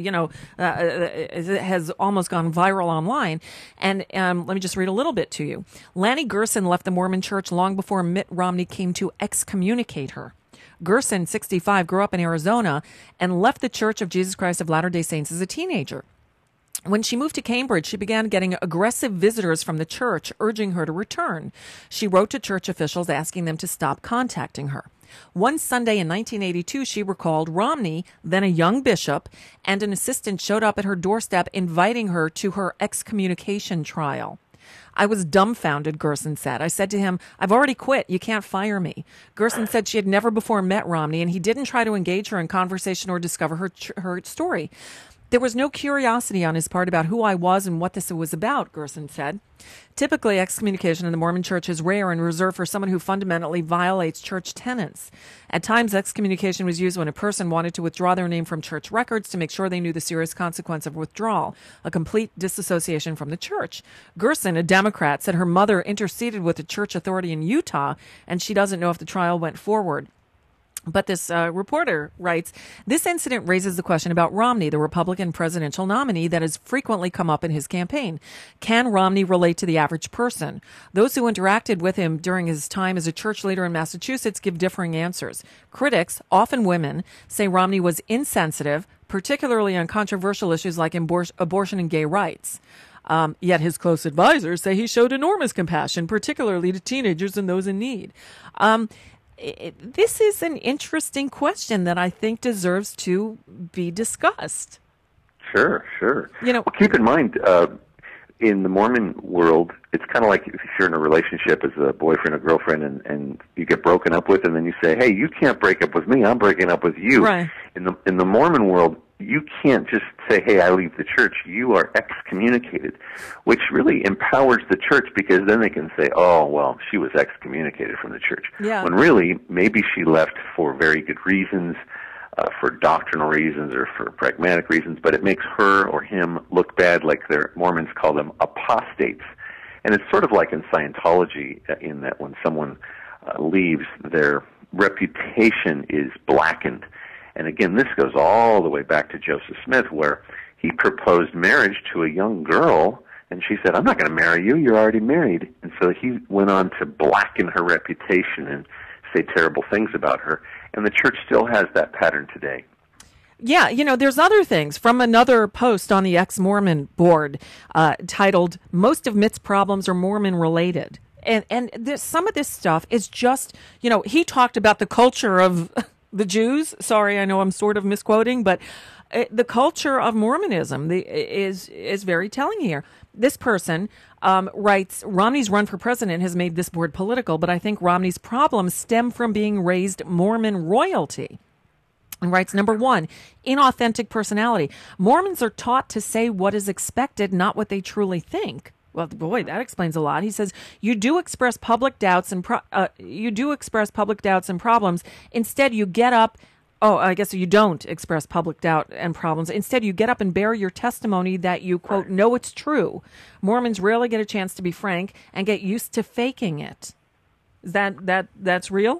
has almost gone viral online. And let me just read a little bit to you. Lanny Gerson left the Mormon church long before Mitt Romney came to excommunicate her. Gerson, 65, grew up in Arizona and left the Church of Jesus Christ of Latter-day Saints as a teenager. When she moved to Cambridge, she began getting aggressive visitors from the church, urging her to return. She wrote to church officials asking them to stop contacting her. One Sunday in 1982, she recalled Romney, then a young bishop, and an assistant showed up at her doorstep inviting her to her excommunication trial. I was dumbfounded, Gerson said. I said to him, I've already quit. You can't fire me. Gerson said she had never before met Romney, and he didn't try to engage her in conversation or discover her story. There was no curiosity on his part about who I was and what this was about, Gerson said. Typically, excommunication in the Mormon Church is rare and reserved for someone who fundamentally violates church tenets. At times, excommunication was used when a person wanted to withdraw their name from church records to make sure they knew the serious consequence of withdrawal, a complete disassociation from the church. Gerson, a Democrat, said her mother interceded with a church authority in Utah, and she doesn't know if the trial went forward. But this reporter writes, this incident raises the question about Romney, the Republican presidential nominee that has frequently come up in his campaign. Can Romney relate to the average person? Those who interacted with him during his time as a church leader in Massachusetts give differing answers. Critics, often women, say Romney was insensitive, particularly on controversial issues like abortion and gay rights. Yet his close advisors say he showed enormous compassion, particularly to teenagers and those in need. This is an interesting question that I think deserves to be discussed. Sure. Well, keep in mind, in the Mormon world, it's kind of like if you're in a relationship as a boyfriend or girlfriend and you get broken up with, and then you say, hey, you can't break up with me, I'm breaking up with you. Right. In the Mormon world, you can't just say, hey, I leave the church. You are excommunicated, which really empowers the church because then they can say, oh, well, she was excommunicated from the church. Yeah. When really, maybe she left for very good reasons, for doctrinal reasons or for pragmatic reasons, but it makes her or him look bad, like their Mormons call them apostates. And it's sort of like in Scientology in that when someone leaves, their reputation is blackened. And again, this goes all the way back to Joseph Smith, where he proposed marriage to a young girl, and she said, I'm not going to marry you, you're already married. And so he went on to blacken her reputation and say terrible things about her. and the church still has that pattern today. Yeah, there's other things from another post on the ex-Mormon board titled, "Most of Mitt's problems are Mormon-related." And some of this stuff is just, he talked about the culture of the Jews. Sorry, I know I'm sort of misquoting, but the culture of Mormonism is very telling here. This person writes, Romney's run for president has made this board political, but I think Romney's problems stem from being raised Mormon royalty. And writes, number one, inauthentic personality. Mormons are taught to say what is expected, not what they truly think. Well, boy, that explains a lot. He says, you do express public doubts and problems. Instead, you get up. Oh, I guess you don't express public doubt and problems. Instead, you get up and bear your testimony that you, quote, know it's true. Mormons rarely get a chance to be frank and get used to faking it. Is that's real?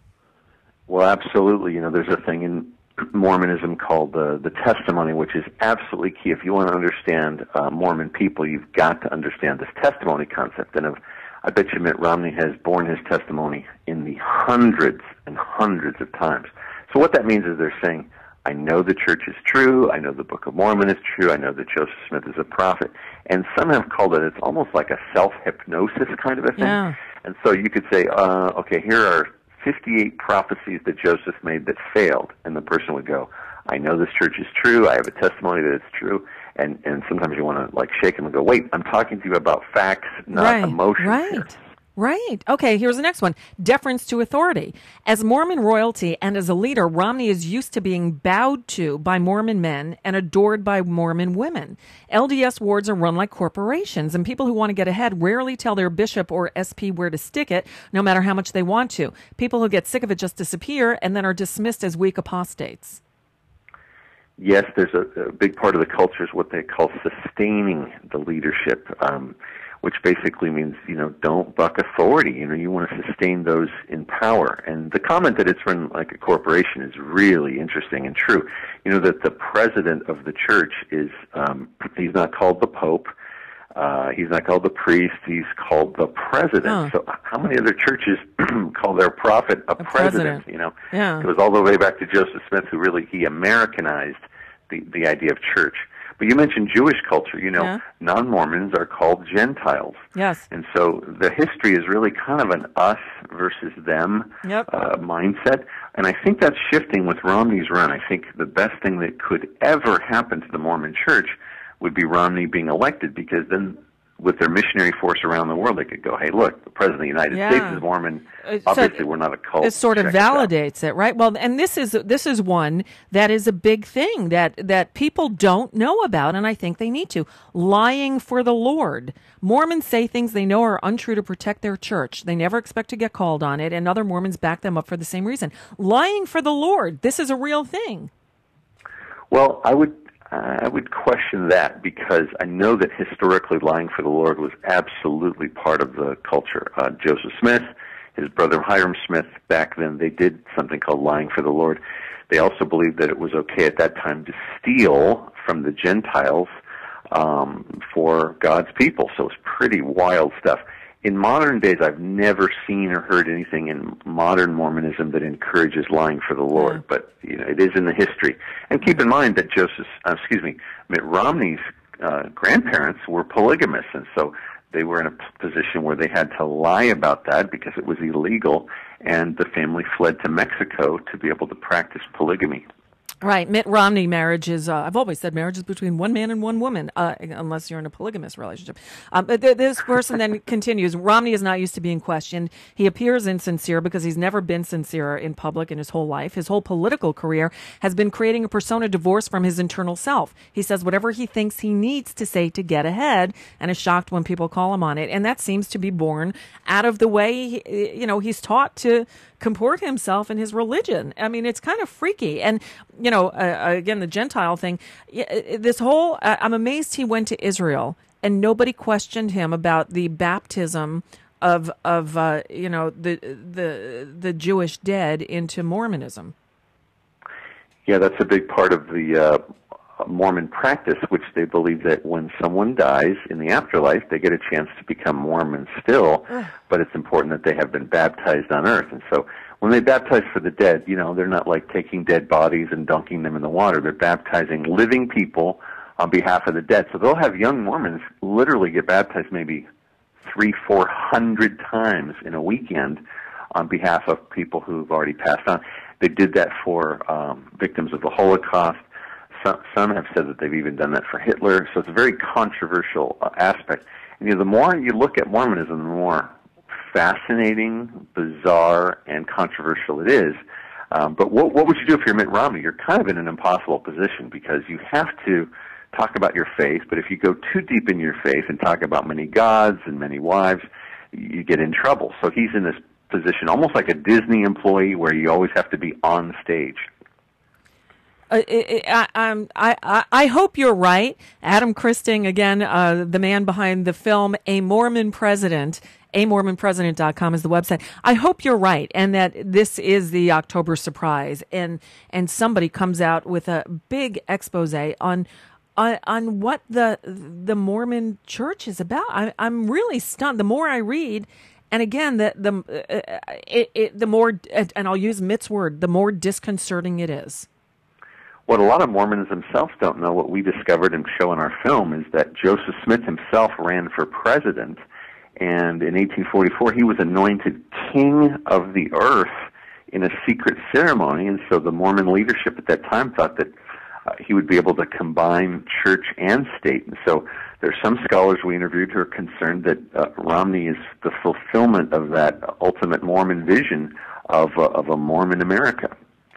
Well, absolutely. There's a thing in Mormonism called the testimony, which is absolutely key. If you want to understand Mormon people, you've got to understand this testimony concept. And I bet you Mitt Romney has borne his testimony in the hundreds and hundreds of times. So what that means is they're saying, I know the church is true, I know the Book of Mormon is true, I know that Joseph Smith is a prophet. And some have called it's almost like a self-hypnosis kind of a thing. Yeah. And so you could say, okay, here are 58 prophecies that Joseph made that failed, and the person would go, I know this church is true, I have a testimony that it's true, and sometimes you want to shake them and go, wait, I'm talking to you about facts, not emotions. Right. Okay, here's the next one. Deference to authority. As Mormon royalty and as a leader, Romney is used to being bowed to by Mormon men and adored by Mormon women. LDS wards are run like corporations, and people who want to get ahead rarely tell their bishop or SP where to stick it, no matter how much they want to. People who get sick of it just disappear and then are dismissed as weak apostates. Yes, there's a big part of the culture is what they call sustaining the leadership, which basically means, don't buck authority. You want to sustain those in power. And the comment that it's run like a corporation is really interesting and true. That the president of the church is, he's not called the Pope, he's not called the priest, he's called the president. So how many other churches call their prophet a president? Yeah. It was all the way back to Joseph Smith, who he Americanized the idea of church. But you mentioned Jewish culture. Non-Mormons are called Gentiles. Yes. And so the history is really kind of an us versus them mindset. And I think that's shifting with Romney's run. I think the best thing that could ever happen to the Mormon church would be Romney being elected, because then with their missionary force around the world, they could go, hey, look, the President of the United States is Mormon. Obviously, we're not a cult. It sort of validates it, right? Well, and this is one that is a big thing that people don't know about, and I think they need to. Lying for the Lord. Mormons say things they know are untrue to protect their church. They never expect to get called on it, and other Mormons back them up for the same reason. Lying for the Lord. This is a real thing. Well, I would question that, because I know that historically lying for the Lord was absolutely part of the culture. Joseph Smith, his brother Hiram Smith, back then, they did something called lying for the Lord. They also believed that it was okay at that time to steal from the Gentiles for God's people. So it's pretty wild stuff. In modern days, I've never seen or heard anything in modern Mormonism that encourages lying for the Lord, but it is in the history. And keep in mind that Mitt Romney's grandparents were polygamous, and so they were in a position where they had to lie about that because it was illegal, and the family fled to Mexico to be able to practice polygamy. Right. Mitt Romney marriage is, I've always said marriage is between one man and one woman, unless you're in a polygamous relationship. But this person then continues, Romney is not used to being questioned. He appears insincere because he's never been sincere in public in his whole life. His whole political career has been creating a persona divorced from his internal self. He says whatever he thinks he needs to say to get ahead, and is shocked when people call him on it. And that seems to be born out of the way, he's taught to comport himself in his religion. I mean, it's kind of freaky. And, again, the Gentile thing, this whole, I'm amazed he went to Israel and nobody questioned him about the baptism of the Jewish dead into Mormonism. Yeah, that's a big part of the Mormon practice, which they believe that when someone dies in the afterlife, they get a chance to become Mormon still, but it's important that they have been baptized on earth. And so when they baptize for the dead, they're not like taking dead bodies and dunking them in the water. They're baptizing living people on behalf of the dead. So they'll have young Mormons literally get baptized maybe 300-400 times in a weekend on behalf of people who've already passed on. They did that for victims of the Holocaust. Some have said that they've even done that for Hitler. So it's a very controversial aspect. And the more you look at Mormonism, the more fascinating, bizarre, and controversial it is. But what would you do if you're Mitt Romney? You're kind of in an impossible position because you have to talk about your faith, but if you go too deep in your faith and talk about many gods and many wives, you get in trouble. So he's in this position almost like a Disney employee where you always have to be on stage. I hope you're right. Adam Christing, again, the man behind the film A Mormon President. AMormonPresident.com is the website. I hope you're right, and that this is the October surprise, and somebody comes out with a big expose on what the Mormon Church is about. I'm really stunned. The more I read, and again, the more, and I'll use Mitt's word, the more disconcerting it is. What a lot of Mormons themselves don't know, what we discovered and show in our film, is that Joseph Smith himself ran for president, and in 1844 he was anointed king of the earth in a secret ceremony, and so the Mormon leadership at that time thought that he would be able to combine church and state. And so there's some scholars we interviewed who are concerned that Romney is the fulfillment of that ultimate Mormon vision of a Mormon America.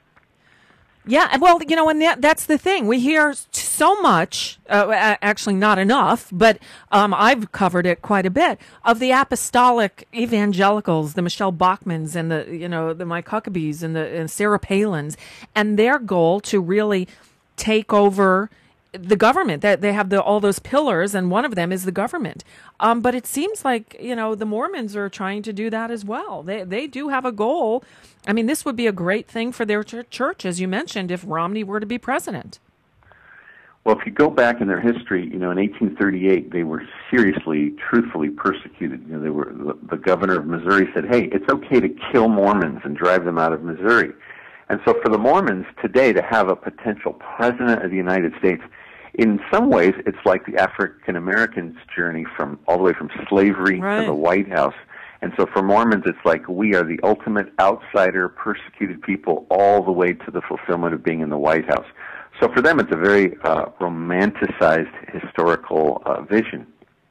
Yeah, well, and that's the thing. We hear so much, actually not enough, but I've covered it quite a bit, of the apostolic evangelicals, the Michelle Bachmans and the Mike Huckabees and Sarah Palins, and their goal to really take over the government. That they have all those pillars, and one of them is the government. But it seems like the Mormons are trying to do that as well. They do have a goal. I mean, this would be a great thing for their church, as you mentioned, if Romney were to be president. Well, if you go back in their history, in 1838 they were seriously, truthfully persecuted. They were the governor of Missouri said, "Hey, it's okay to kill Mormons and drive them out of Missouri." And so for the Mormons today to have a potential president of the United States, in some ways it's like the African Americans' journey all the way from slavery to the White House. And so for Mormons it's like we are the ultimate outsider, persecuted people all the way to the fulfillment of being in the White House. So for them it's a very romanticized historical vision.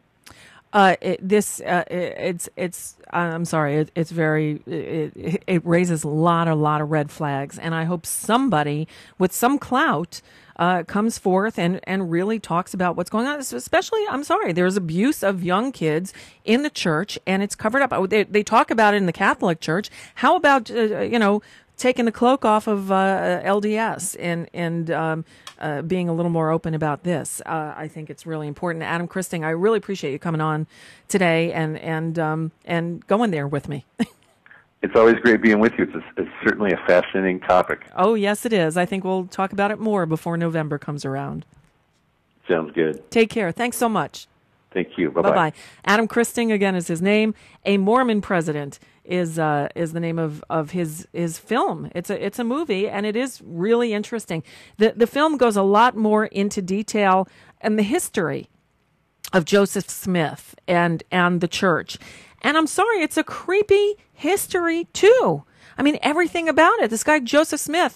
I'm sorry. It's very. It raises a lot of red flags, and I hope somebody with some clout comes forth and really talks about what's going on. Especially, I'm sorry, there's abuse of young kids in the church, and it's covered up. They talk about it in the Catholic Church. How about taking the cloak off of LDS and being a little more open about this? I think it's really important. Adam Christing, I really appreciate you coming on today and going there with me. It's always great being with you. It's certainly a fascinating topic. Oh, yes, it is. I think we'll talk about it more before November comes around. Sounds good. Take care. Thanks so much. Thank you. Bye-bye. Bye-bye. Adam Christing, again, is his name. A Mormon President is the name of his film. It's a movie, and it is really interesting. The film goes a lot more into detail and the history of Joseph Smith and the church. And I'm sorry, it's a creepy history too. I mean, everything about it. This guy Joseph Smith.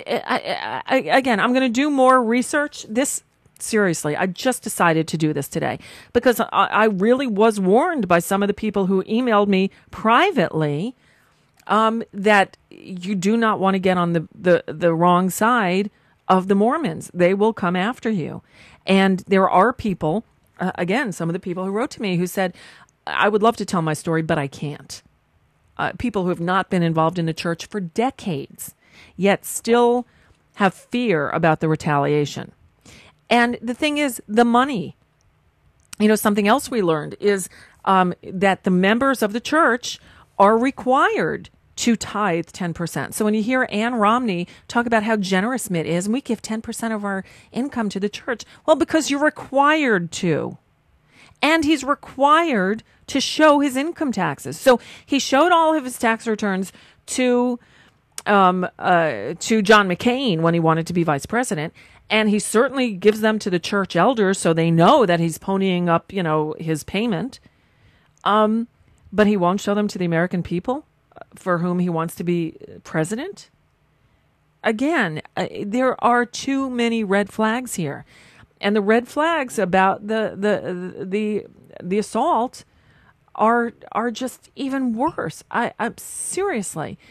Again, I'm going to do more research. Seriously, I just decided to do this today because I really was warned by some of the people who emailed me privately that you do not want to get on the wrong side of the Mormons. They will come after you. And there are people, again, some of the people who wrote to me who said, I would love to tell my story, but I can't. People who have not been involved in the church for decades, yet still have fear about the retaliation. And the thing is, the money. Something else we learned is that the members of the church are required to tithe 10%. So when you hear Ann Romney talk about how generous Mitt is, and we give 10% of our income to the church, well, because you're required to. And he's required to show his income taxes. So he showed all of his tax returns to John McCain when he wanted to be vice president, and he certainly gives them to the church elders so they know that he's ponying up, his payment. But he won't show them to the American people for whom he wants to be president. Again, there are too many red flags here, and the red flags about the assault are just even worse. I'm seriously.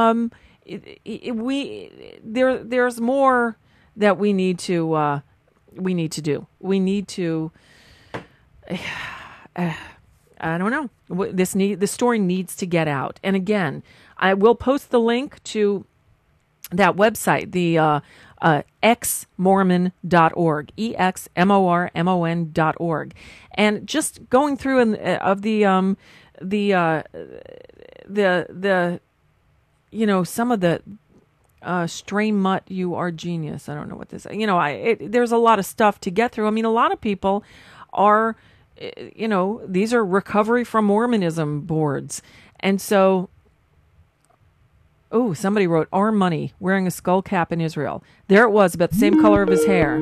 There's more that we need to do. We need to. I don't know. This story needs to get out. And again, I will post the link to that website, the exmormon.org, exmormon.org, and just going through some of the stray mutt, you are genius. I don't know what this. There's a lot of stuff to get through. I mean, a lot of people are. These are recovery from Mormonism boards. And so, somebody wrote, "Our money, wearing a skull cap in Israel." There it was, about the same color of his hair.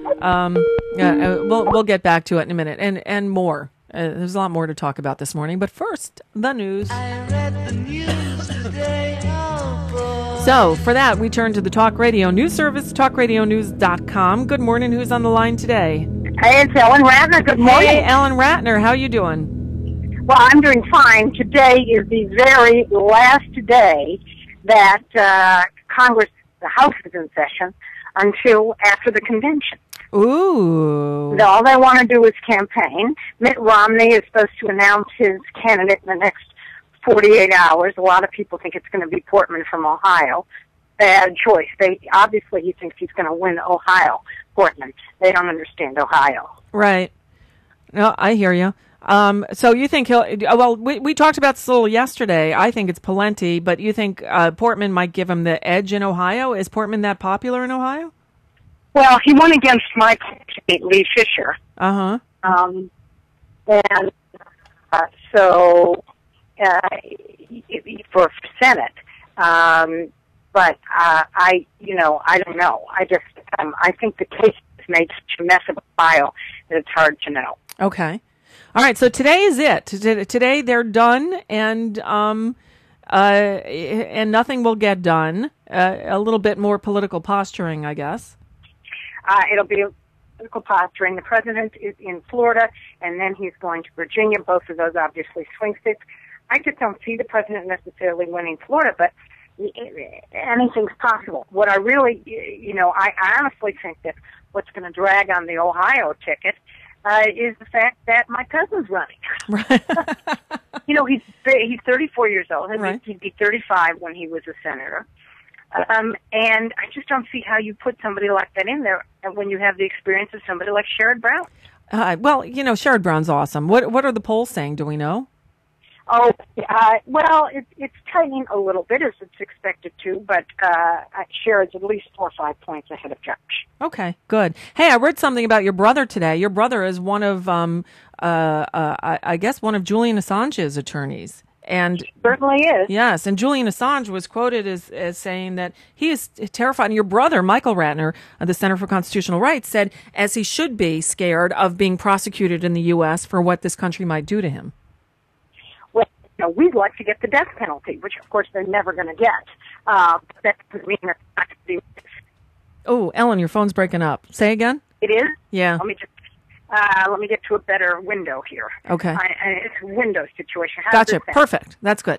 We'll get back to it in a minute, and more. There's a lot more to talk about this morning. But first, the news. I read the news today. Oh, boy. So, for that, we turn to the Talk Radio News Service, talkradionews.com. Good morning. Who's on the line today? Hey, it's Ellen Ratner. Good morning. Hey, Ellen Ratner. How you doing? Well, I'm doing fine. Today is the very last day that Congress, the House, is in session until after the convention. Ooh. All they want to do is campaign. Mitt Romney is supposed to announce his candidate in the next 48 hours. A lot of people think it's going to be Portman from Ohio. Bad choice. Obviously, he thinks he's going to win Ohio. Portman. They don't understand Ohio. Right. No, I hear you. So you think he'll? Well, we talked about this a little yesterday. I think it's Pawlenty, but you think Portman might give him the edge in Ohio? Is Portman that popular in Ohio? Well, he won against my candidate, Lee Fisher. Uh-huh. So for Senate. But I don't know. I think the case has made such a mess of Ohio that it's hard to know. Okay. All right. So today is it. Today they're done, and nothing will get done. A little bit more political posturing, I guess. It'll be political posturing. The president is in Florida, and then he's going to Virginia. Both of those obviously swing states. I just don't see the president necessarily winning Florida, but anything's possible. What I really, I honestly think that what's going to drag on the Ohio ticket is the fact that my cousin's running. Right. He's 34 years old. Right. He'd be 35 when he was a senator. And I just don't see how you put somebody like that in there when you have the experience of somebody like Sherrod Brown. Well, Sherrod Brown's awesome. What are the polls saying? Do we know? Oh, well, it's tightening a little bit as it's expected to, but Sherrod's at least 4 or 5 points ahead of Josh. Okay, good. Hey, I read something about your brother today. Your brother is one of, I guess, one of Julian Assange's attorneys. And certainly is. Yes, and Julian Assange was quoted as saying that he is terrified. And your brother, Michael Ratner, of the Center for Constitutional Rights, said, as he should be, scared of being prosecuted in the U.S. for what this country might do to him. We'd like to get the death penalty, which, of course, they're never going to get. That doesn't mean it's not going to be. Oh, Ellen, your phone's breaking up. Say again? It is? Yeah. Let me get to a better window here. Okay. It's a window situation. Gotcha. Perfect. That's good.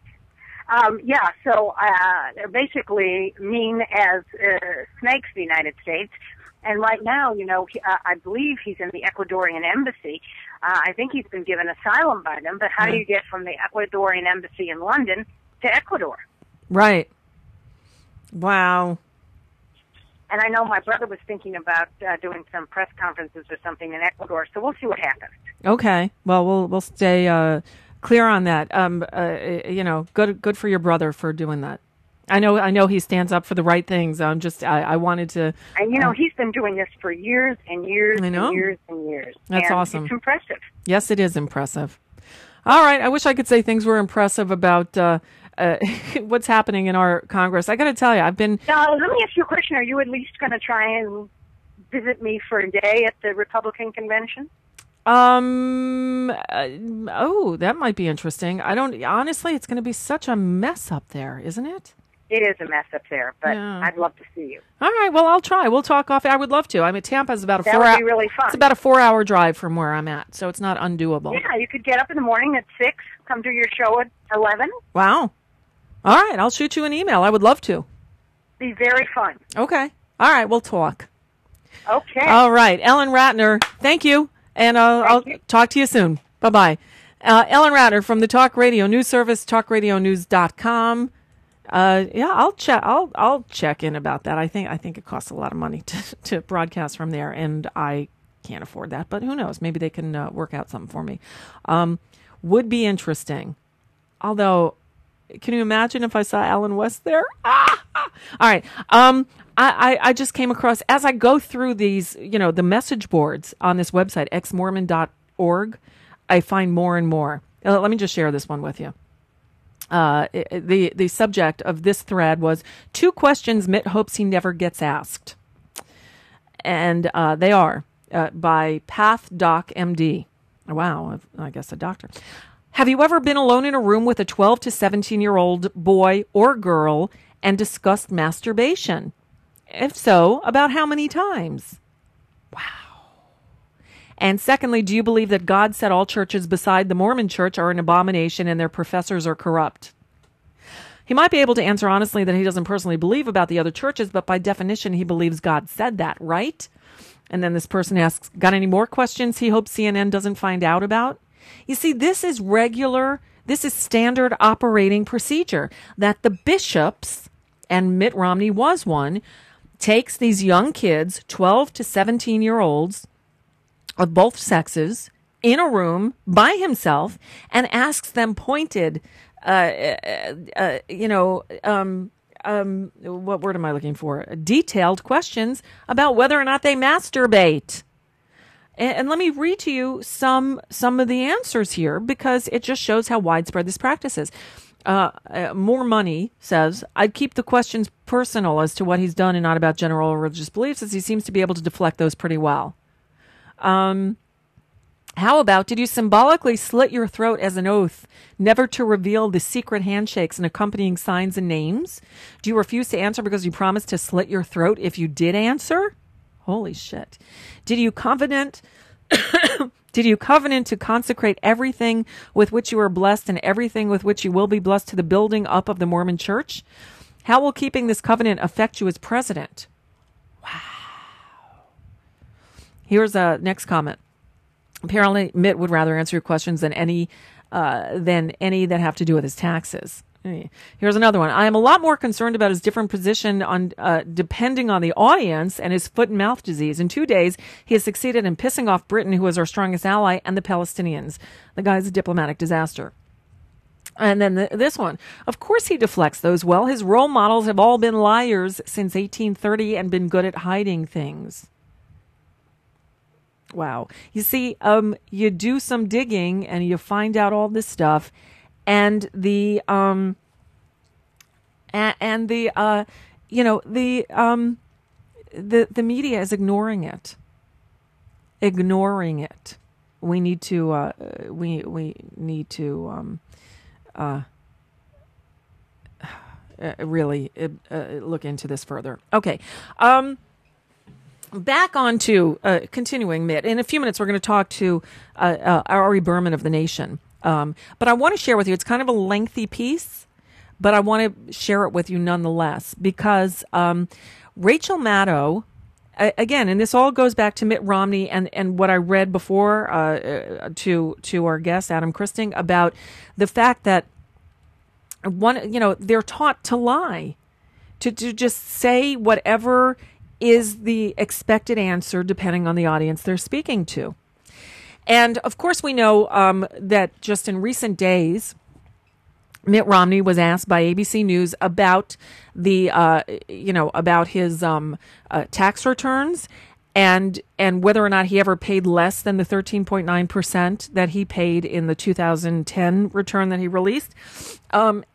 So they're basically mean as snakes, the United States. And right now, I believe he's in the Ecuadorian embassy. I think he's been given asylum by them, but how do you get from the Ecuadorian embassy in London to Ecuador? Right. Wow. And I know my brother was thinking about doing some press conferences or something in Ecuador, so we'll see what happens. Okay. Well, we'll stay clear on that. Good for your brother for doing that. I know he stands up for the right things. I wanted to. And he's been doing this for years and years and years and years. That's awesome. It's impressive. Yes, it is impressive. All right. I wish I could say things were impressive about what's happening in our Congress. I got to tell you, I've been. Now, let me ask you a question. Are you at least going to try and visit me for a day at the Republican convention? That might be interesting. Honestly, it's going to be such a mess up there, isn't it? It is a mess up there, but yeah. I'd love to see you. All right, well, I'll try. We'll talk off. I would love to. I mean, Tampa's about a 4 hour. That would be really fun. It's about a 4 hour drive from where I'm at, so it's not undoable. Yeah, you could get up in the morning at 6, come to your show at 11. Wow. All right, I'll shoot you an email. I would love to. Be very fun. Okay. All right, we'll talk. Okay. All right, Ellen Ratner, thank you. And I'll talk to you soon. Bye-bye. Ellen Ratner from the Talk Radio News Service, talkradionews.com. I'll check in about that. I think it costs a lot of money to broadcast from there, and I can't afford that. But who knows? Maybe they can work out something for me. Would be interesting. Although, can you imagine if I saw Alan West there? All right. I just came across, as I go through these, the message boards on this website, xmormon.org, I find more and more. Let me just share this one with you. The subject of this thread was 2 questions Mitt hopes he never gets asked. And they are by Path Doc MD. Wow, I guess a doctor. Have you ever been alone in a room with a 12 to 17-year-old boy or girl and discussed masturbation? If so, about how many times? Wow. And secondly, do you believe that God said all churches beside the Mormon Church are an abomination and their professors are corrupt? He might be able to answer honestly that he doesn't personally believe about the other churches, but by definition, he believes God said that, right? And then this person asks, got any more questions he hopes CNN doesn't find out about? You see, this is standard operating procedure that the bishops, and Mitt Romney was one, takes these young kids, 12 to 17-year-olds of both sexes, in a room by himself and asks them pointed, what word am I looking for? Detailed questions about whether or not they masturbate. And let me read to you some of the answers here, because it just shows how widespread this practice is. More Money says, I'd keep the questions personal as to what he's done and not about general religious beliefs, as he seems to be able to deflect those pretty well. How about, did you symbolically slit your throat as an oath never to reveal the secret handshakes and accompanying signs and names? Do you refuse to answer because you promised to slit your throat if you did answer? Holy shit. Did you covenant to consecrate everything with which you are blessed and everything with which you will be blessed to the building up of the Mormon Church? How will keeping this covenant affect you as president? Wow. Here's a next comment. Apparently, Mitt would rather answer your questions than any that have to do with his taxes. Here's another one. I am a lot more concerned about his different position on depending on the audience and his foot and mouth disease. In 2 days, he has succeeded in pissing off Britain, who is our strongest ally, and the Palestinians. The guy's a diplomatic disaster. And then this one. Of course he deflects those well. His role models have all been liars since 1830 and been good at hiding things. Wow. You see, you do some digging and you find out all this stuff, and the media is ignoring it. We need to really look into this further. Okay. Back on to continuing, Mitt. In a few minutes, we're going to talk to Ari Berman of The Nation. But I want to share with you, it's kind of a lengthy piece, but I want to share it with you nonetheless, because Rachel Maddow, again, and this all goes back to Mitt Romney and what I read before to our guest, Adam Christing, about the fact that they're taught to lie, to just say whatever is the expected answer depending on the audience they're speaking to. And of course, we know that just in recent days, Mitt Romney was asked by ABC News about about his tax returns and whether or not he ever paid less than the 13.9% that he paid in the 2010 return that he released. And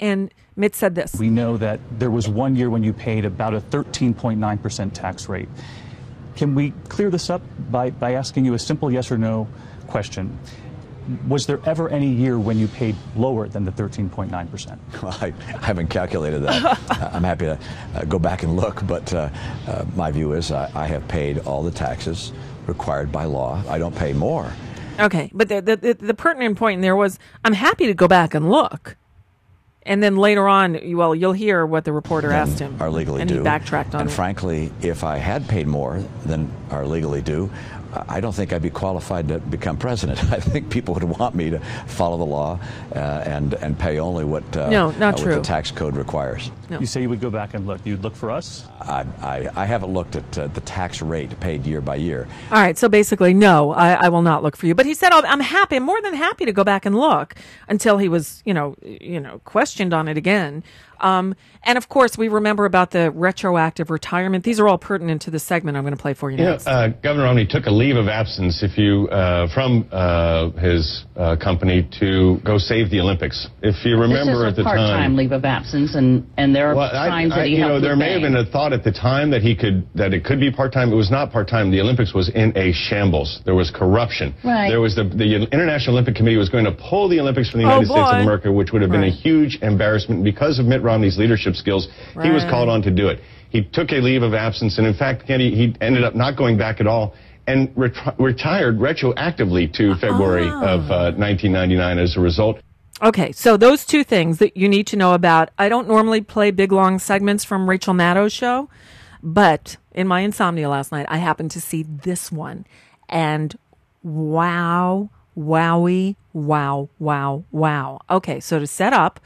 Mitt said this. We know that there was one year when you paid about a 13.9% tax rate. Can we clear this up by asking you a simple yes or no question? Was there ever any year when you paid lower than the 13.9%? Well, I haven't calculated that. I'm happy to go back and look, but my view is I have paid all the taxes required by law. I don't pay more. Okay, but the pertinent point in there was, I'm happy to go back and look. And then later on, well, you'll hear what the reporter asked him. Are legally and due. He backtracked on it. And frankly, if I had paid more than are legally due, I don't think I'd be qualified to become president. I think people would want me to follow the law and pay only what what the tax code requires. No. You say you would go back and look. You'd look for us? I haven't looked at the tax rate paid year by year. All right, so basically, no, I will not look for you. But he said, I'm happy, I'm more than happy to go back and look, until he was, questioned on it again. And of course, we remember about the retroactive retirement. These are all pertinent to the segment I'm going to play for you next. Governor Romney took a leave of absence from his company to go save the Olympics. If you remember at the time, part-time leave of absence, and there are times that he helped. There may have been a thought at the time that it could be part-time. It was not part-time. The Olympics was in a shambles. There was corruption. Right. There was the International Olympic Committee was going to pull the Olympics from the United States of America, which would have been a huge embarrassment. Because of Mitt Romney's leadership skills, he was called on to do it. He took a leave of absence, and in fact, he ended up not going back at all and retired retroactively to February of 1999 as a result. Okay, so those two things that you need to know about. I don't normally play big, long segments from Rachel Maddow's show, but in my insomnia last night, I happened to see this one, and wow. Wowie, wow, wow, wow. Okay, so to set up,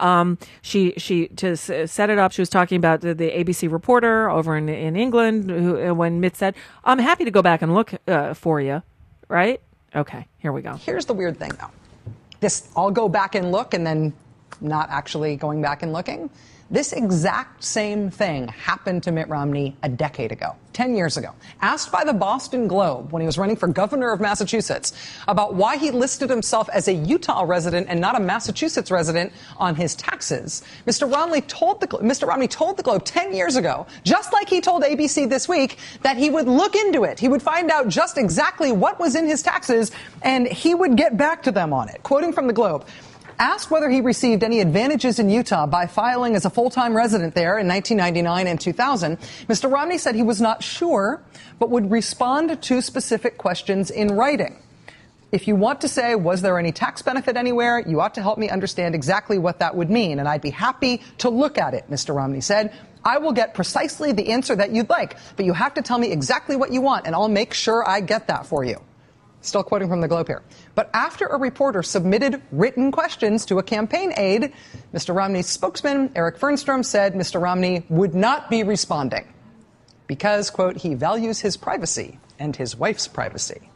to set it up, she was talking about the ABC reporter over in England when Mitt said, I'm happy to go back and look for you, right? Okay, here we go. Here's the weird thing, though. I'll go back and look and then not actually going back and looking. This exact same thing happened to Mitt Romney a decade ago, 10 years ago. Asked by the Boston Globe when he was running for governor of Massachusetts about why he listed himself as a Utah resident and not a Massachusetts resident on his taxes, Mr. Romney told the Globe 10 years ago, just like he told ABC this week, that he would look into it. He would find out just exactly what was in his taxes, and he would get back to them on it. Quoting from the Globe, asked whether he received any advantages in Utah by filing as a full-time resident there in 1999 and 2000, Mr. Romney said he was not sure, but would respond to specific questions in writing. If you want to say, was there any tax benefit anywhere, you ought to help me understand exactly what that would mean, and I'd be happy to look at it, Mr. Romney said. I will get precisely the answer that you'd like, but you have to tell me exactly what you want, and I'll make sure I get that for you. Still quoting from the Globe here. But after a reporter submitted written questions to a campaign aide, Mr. Romney's spokesman, Eric Fernstrom, said Mr. Romney would not be responding because, quote, he values his privacy and his wife's privacy.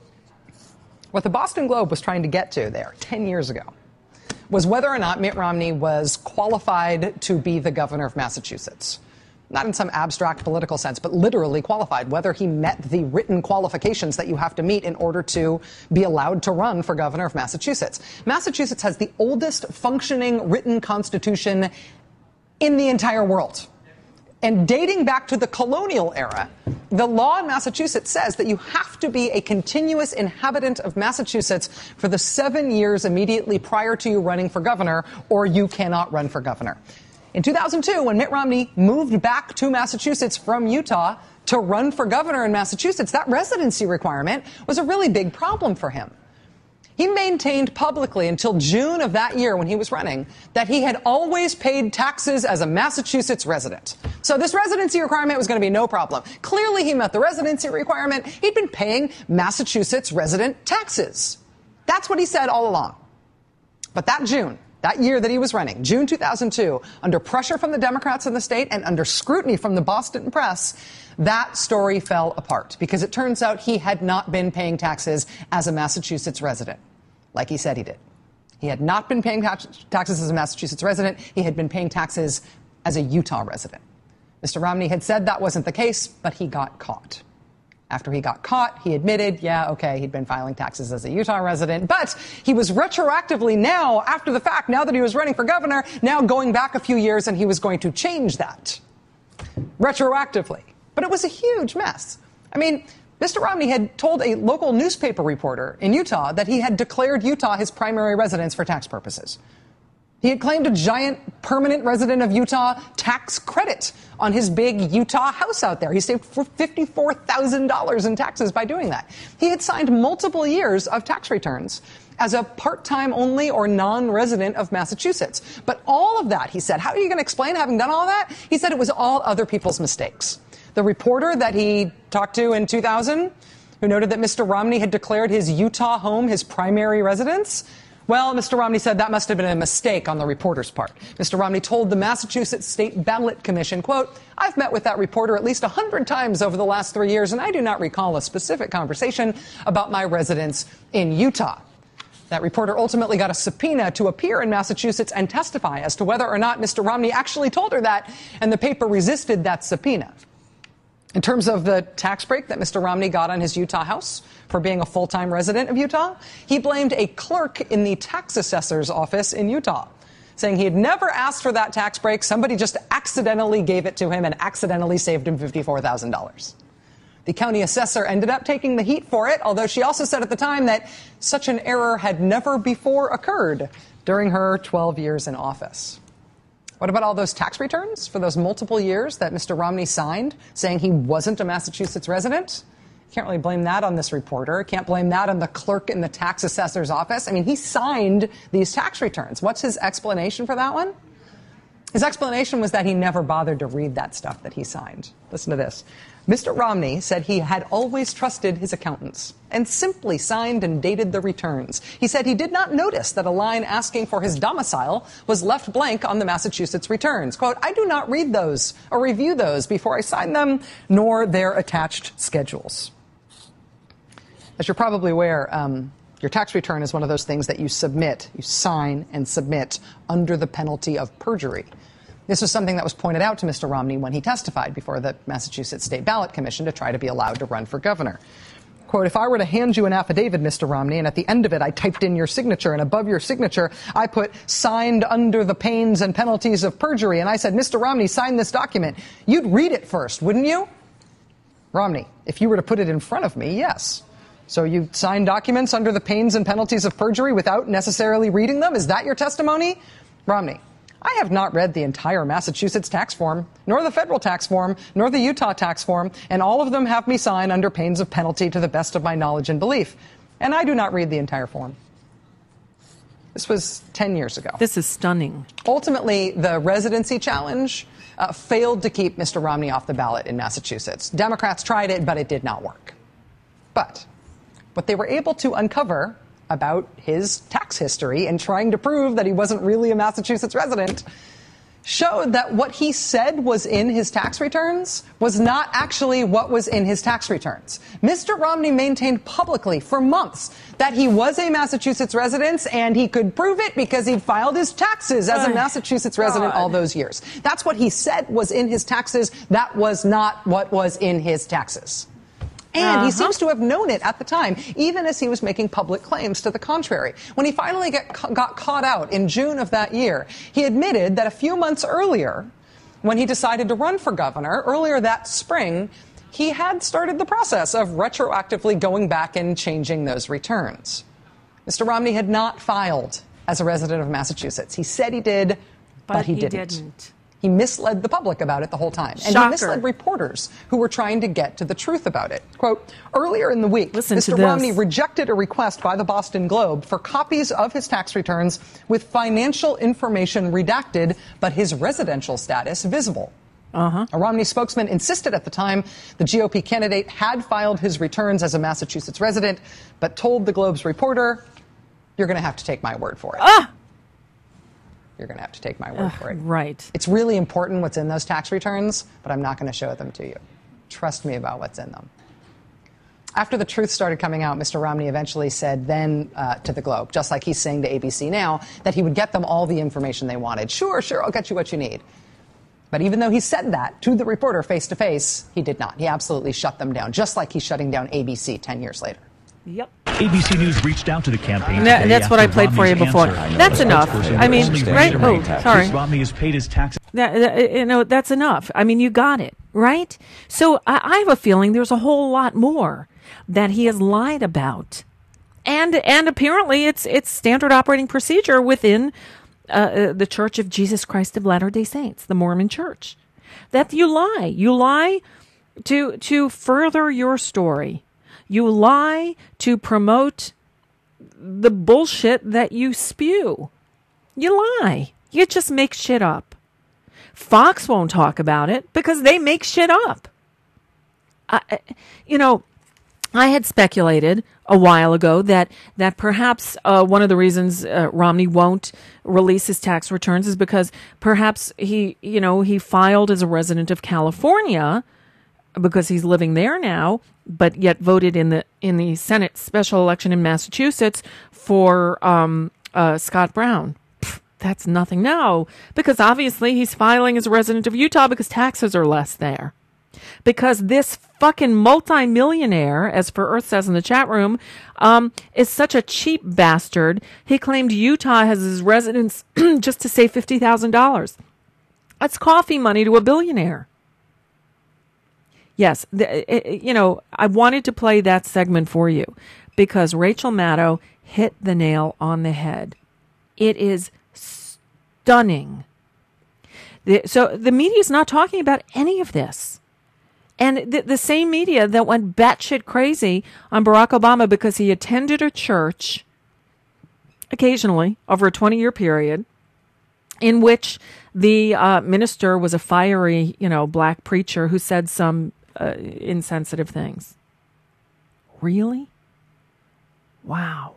What the Boston Globe was trying to get to there 10 years ago was whether or not Mitt Romney was qualified to be the governor of Massachusetts. Not in some abstract political sense, but literally qualified, whether he met the written qualifications that you have to meet in order to be allowed to run for governor of Massachusetts. Massachusetts has the oldest functioning written constitution in the entire world. And dating back to the colonial era, the law in Massachusetts says that you have to be a continuous inhabitant of Massachusetts for the 7 years immediately prior to you running for governor, or you cannot run for governor. In 2002, when Mitt Romney moved back to Massachusetts from Utah to run for governor in Massachusetts, that residency requirement was a really big problem for him. He maintained publicly until June of that year when he was running that he had always paid taxes as a Massachusetts resident. So this residency requirement was going to be no problem. Clearly, he met the residency requirement. He'd been paying Massachusetts resident taxes. That's what he said all along. But that June, that year that he was running, June 2002, under pressure from the Democrats in the state and under scrutiny from the Boston press, that story fell apart because it turns out he had not been paying taxes as a Massachusetts resident, like he said he did. He had not been paying taxes as a Massachusetts resident. He had been paying taxes as a Utah resident. Mr. Romney had said that wasn't the case, but he got caught. After he got caught, he admitted, yeah, okay, he'd been filing taxes as a Utah resident, but he was retroactively now, after the fact, now that he was running for governor, now going back a few years, and he was going to change that retroactively. But it was a huge mess. I mean, Mr. Romney had told a local newspaper reporter in Utah that he had declared Utah his primary residence for tax purposes. He had claimed a giant permanent resident of Utah tax credit on his big Utah house out there. He saved $54,000 in taxes by doing that. He had signed multiple years of tax returns as a part-time only or non-resident of Massachusetts. But all of that, he said, how are you going to explain having done all that? He said it was all other people's mistakes. The reporter that he talked to in 2000, who noted that Mr. Romney had declared his Utah home his primary residence, well, Mr. Romney said that must have been a mistake on the reporter's part. Mr. Romney told the Massachusetts State Ballot Commission, quote, I've met with that reporter at least 100 times over the last 3 years, and I do not recall a specific conversation about my residence in Utah. That reporter ultimately got a subpoena to appear in Massachusetts and testify as to whether or not Mr. Romney actually told her that, and the paper resisted that subpoena. In terms of the tax break that Mr. Romney got on his Utah house for being a full-time resident of Utah, he blamed a clerk in the tax assessor's office in Utah, saying he had never asked for that tax break. Somebody just accidentally gave it to him and accidentally saved him $54,000. The county assessor ended up taking the heat for it, although she also said at the time that such an error had never before occurred during her 12 years in office. What about all those tax returns for those multiple years that Mr. Romney signed, saying he wasn't a Massachusetts resident? Can't really blame that on this reporter. Can't blame that on the clerk in the tax assessor's office. I mean, he signed these tax returns. What's his explanation for that one? His explanation was that he never bothered to read that stuff that he signed. Listen to this. Mr. Romney said he had always trusted his accountants and simply signed and dated the returns. He said he did not notice that a line asking for his domicile was left blank on the Massachusetts returns. Quote, I do not read those or review those before I sign them, nor their attached schedules. As you're probably aware, your tax return is one of those things that you submit, you sign and submit under the penalty of perjury. This was something that was pointed out to Mr. Romney when he testified before the Massachusetts State Ballot Commission to try to be allowed to run for governor. Quote, if I were to hand you an affidavit, Mr. Romney, and at the end of it I typed in your signature, and above your signature I put signed under the pains and penalties of perjury, and I said, Mr. Romney, sign this document, you'd read it first, wouldn't you? Romney, if you were to put it in front of me, yes. So you sign documents under the pains and penalties of perjury without necessarily reading them? Is that your testimony? Romney, I have not read the entire Massachusetts tax form, nor the federal tax form, nor the Utah tax form, and all of them have me sign under pains of penalty to the best of my knowledge and belief. And I do not read the entire form. This was 10 years ago. This is stunning. Ultimately, the residency challenge failed to keep Mr. Romney off the ballot in Massachusetts. Democrats tried it, but it did not work. But what they were able to uncover about his tax history and trying to prove that he wasn't really a Massachusetts resident showed that what he said was in his tax returns was not actually what was in his tax returns. Mr. Romney maintained publicly for months that he was a Massachusetts resident and he could prove it because he'd filed his taxes as a Massachusetts resident all those years. That's what he said was in his taxes. That was not what was in his taxes. And he seems to have known it at the time, even as he was making public claims to the contrary. When he finally got caught out in June of that year, he admitted that a few months earlier, when he decided to run for governor, earlier that spring, he had started the process of retroactively going back and changing those returns. Mr. Romney had not filed as a resident of Massachusetts. He said he did, but he didn't. He misled the public about it the whole time. And he misled reporters who were trying to get to the truth about it. Quote, earlier in the week, Mr. Romney rejected a request by the Boston Globe for copies of his tax returns with financial information redacted, but his residential status visible. A Romney spokesman insisted at the time the GOP candidate had filed his returns as a Massachusetts resident, but told the Globe's reporter, you're going to have to take my word for it. You're going to have to take my word for it. Right. It's really important what's in those tax returns, but I'm not going to show them to you. Trust me about what's in them. After the truth started coming out, Mr. Romney eventually said then to the Globe, just like he's saying to ABC now, that he would get them all the information they wanted. Sure, I'll get you what you need. But even though he said that to the reporter face to face, he did not. He absolutely shut them down, just like he's shutting down ABC 10 years later. Yep. ABC News reached out to the campaign. That's what I played for you before. That's enough. I mean, right? Oh, sorry. Romney has paid his taxes. That's enough. I mean, you got it, right? So I have a feeling there's a whole lot more that he has lied about, and apparently it's standard operating procedure within the Church of Jesus Christ of Latter-day Saints, the Mormon Church, that you lie to further your story. You lie to promote the bullshit that you spew. You lie. You just make shit up. Fox won't talk about it because they make shit up. I had speculated a while ago that perhaps one of the reasons Romney won't release his tax returns is because perhaps he filed as a resident of California because he's living there now, but yet voted in the Senate special election in Massachusetts for Scott Brown. That's nothing. No, because obviously he's filing as a resident of Utah because taxes are less there. Because this fucking multimillionaire, as For Earth says in the chat room, is such a cheap bastard. He claimed Utah has his residence just to save $50,000. That's coffee money to a billionaire. Yes, I wanted to play that segment for you because Rachel Maddow hit the nail on the head. It is stunning. So the media is not talking about any of this. And the same media that went batshit crazy on Barack Obama because he attended a church occasionally over a 20-year period in which the minister was a fiery, black preacher who said some insensitive things. Really? Wow.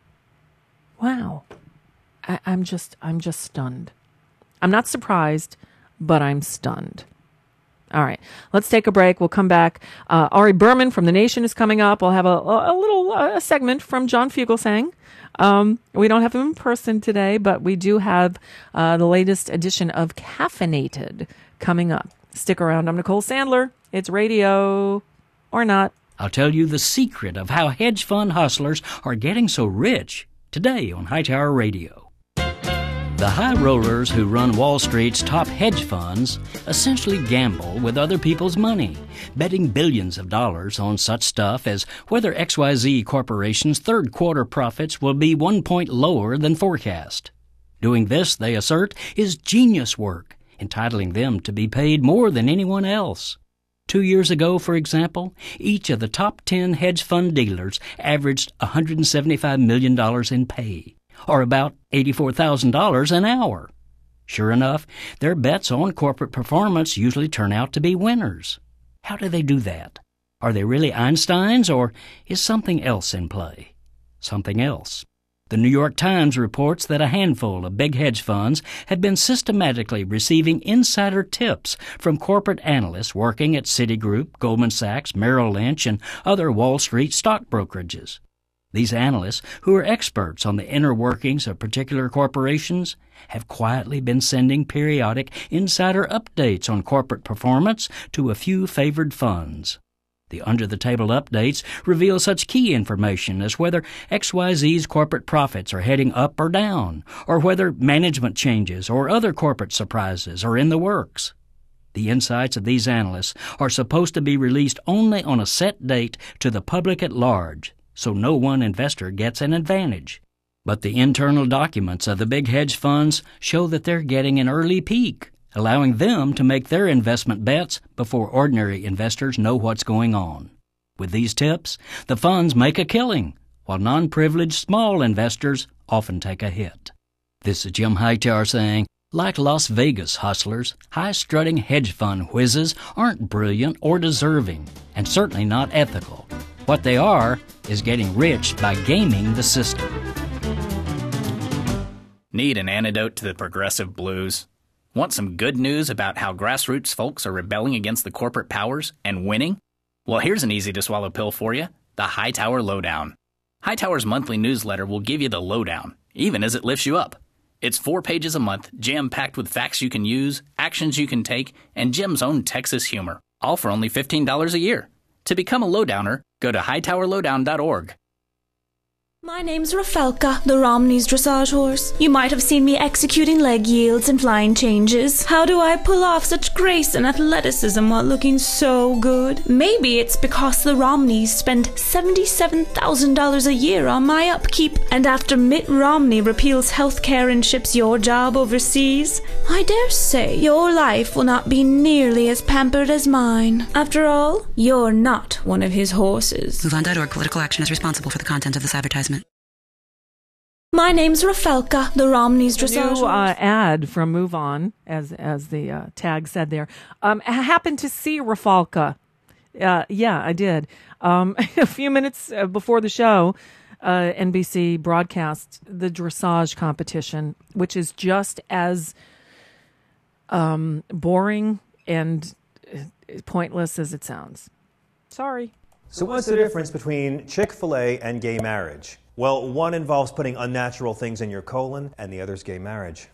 I'm just stunned. I'm not surprised, but I'm stunned. All right, let's take a break. We'll come back. Ari Berman from The Nation is coming up. We'll have a little segment from John Fugelsang. We don't have him in person today, but we do have the latest edition of Caffeinated coming up. Stick around. I'm Nicole Sandler. It's radio or not. I'll tell you the secret of how hedge fund hustlers are getting so rich today on Hightower Radio. The high rollers who run Wall Street's top hedge funds essentially gamble with other people's money, betting billions of dollars on such stuff as whether XYZ Corporation's third quarter profits will be 1 point lower than forecast. Doing this, they assert, is genius work, entitling them to be paid more than anyone else. 2 years ago, for example, each of the top 10 hedge fund dealers averaged $175 million in pay, or about $84,000 an hour. Sure enough, their bets on corporate performance usually turn out to be winners. How do they do that? Are they really Einsteins, or is something else in play? Something else. The New York Times reports that a handful of big hedge funds have been systematically receiving insider tips from corporate analysts working at Citigroup, Goldman Sachs, Merrill Lynch, and other Wall Street stock brokerages. These analysts, who are experts on the inner workings of particular corporations, have quietly been sending periodic insider updates on corporate performance to a few favored funds. The under-the-table updates reveal such key information as whether XYZ's corporate profits are heading up or down, or whether management changes or other corporate surprises are in the works. The insights of these analysts are supposed to be released only on a set date to the public at large, so no one investor gets an advantage. But the internal documents of the big hedge funds show that they're getting an early peek, allowing them to make their investment bets before ordinary investors know what's going on. With these tips, the funds make a killing, while non-privileged small investors often take a hit. This is Jim Hightower saying, like Las Vegas hustlers, high-strutting hedge fund whizzes aren't brilliant or deserving, and certainly not ethical. What they are is getting rich by gaming the system. Need an antidote to the progressive blues? Want some good news about how grassroots folks are rebelling against the corporate powers and winning? Well, here's an easy-to-swallow pill for you, the Hightower Lowdown. Hightower's monthly newsletter will give you the lowdown, even as it lifts you up. It's 4 pages a month, jam-packed with facts you can use, actions you can take, and Jim's own Texas humor. All for only $15 a year. To become a lowdowner, go to hightowerlowdown.org. My name's Rafelka, the Romney's dressage horse. You might have seen me executing leg yields and flying changes. How do I pull off such grace and athleticism while looking so good? Maybe it's because the Romneys spend $77,000 a year on my upkeep. And after Mitt Romney repeals health care and ships your job overseas, I dare say your life will not be nearly as pampered as mine. After all, you're not one of his horses. MoveOn.org. Political action is responsible for the content of this advertisement. My name's Rafelka, the Romney's dressage new ad from Move On, as the tag said there. I happened to see Rafelka. Yeah, I did. A few minutes before the show, NBC broadcast the dressage competition, which is just as boring and pointless as it sounds. Sorry. So what's the difference between Chick-fil-A and gay marriage? Well, one involves putting unnatural things in your colon, and the other's gay marriage.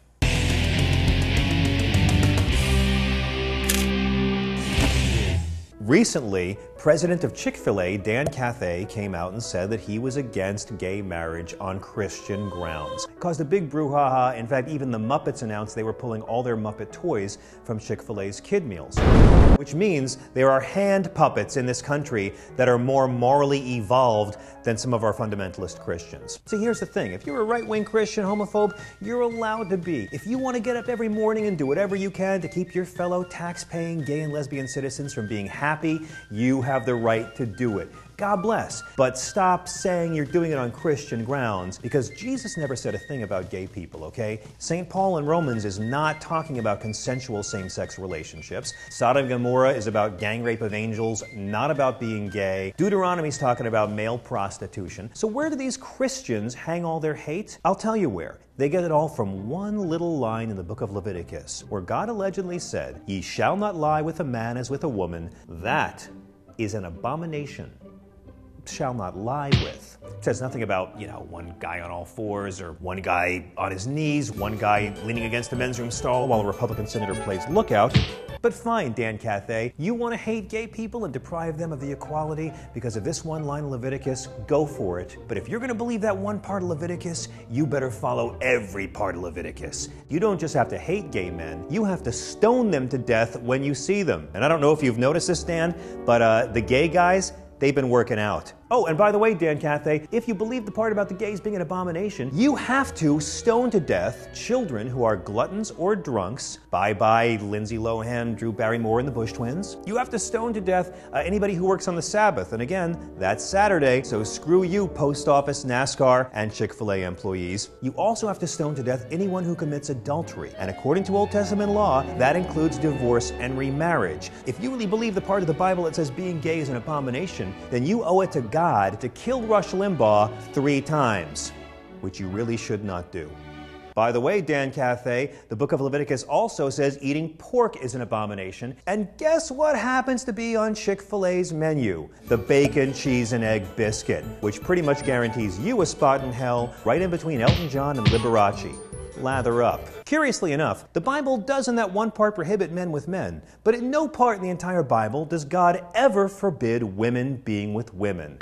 Recently, president of Chick-fil-A, Dan Cathay, came out and said that he was against gay marriage on Christian grounds. It caused a big brouhaha. In fact, even the Muppets announced they were pulling all their Muppet toys from Chick-fil-A's kid meals. Which means there are hand puppets in this country that are more morally evolved than some of our fundamentalist Christians. So here's the thing. If you're a right-wing Christian homophobe, you're allowed to be. If you want to get up every morning and do whatever you can to keep your fellow tax-paying gay and lesbian citizens from being happy, you have the right to do it. God bless. But stop saying you're doing it on Christian grounds, because Jesus never said a thing about gay people, okay? St. Paul in Romans is not talking about consensual same-sex relationships. Sodom and Gomorrah is about gang rape of angels, not about being gay. Deuteronomy's talking about male prostitution. So where do these Christians hang all their hate? I'll tell you where. They get it all from one little line in the book of Leviticus, where God allegedly said, "Ye shall not lie with a man as with a woman. That is an abomination." Shall not lie with. It says nothing about, one guy on all fours or one guy on his knees, one guy leaning against a men's room stall while a Republican senator plays lookout. But fine, Dan Cathay, you want to hate gay people and deprive them of the equality because of this one line of Leviticus, go for it. But if you're going to believe that one part of Leviticus, you better follow every part of Leviticus. You don't just have to hate gay men, you have to stone them to death when you see them. And I don't know if you've noticed this, Dan, but the gay guys, they've been working out. Oh, and by the way, Dan Cathay, if you believe the part about the gays being an abomination, you have to stone to death children who are gluttons or drunks. Bye-bye Lindsay Lohan, Drew Barrymore, and the Bush twins. You have to stone to death anybody who works on the Sabbath. And again, that's Saturday, so screw you, Post Office, NASCAR, and Chick-fil-A employees. You also have to stone to death anyone who commits adultery. And according to Old Testament law, that includes divorce and remarriage. If you really believe the part of the Bible that says being gay is an abomination, then you owe it to God to kill Rush Limbaugh 3 times, which you really should not do. By the way, Dan Cathay, the book of Leviticus also says eating pork is an abomination. And guess what happens to be on Chick-fil-A's menu? The bacon, cheese, and egg biscuit, which pretty much guarantees you a spot in hell right in between Elton John and Liberace. Lather up. Curiously enough, the Bible does in that one part prohibit men with men, but in no part in the entire Bible does God ever forbid women being with women.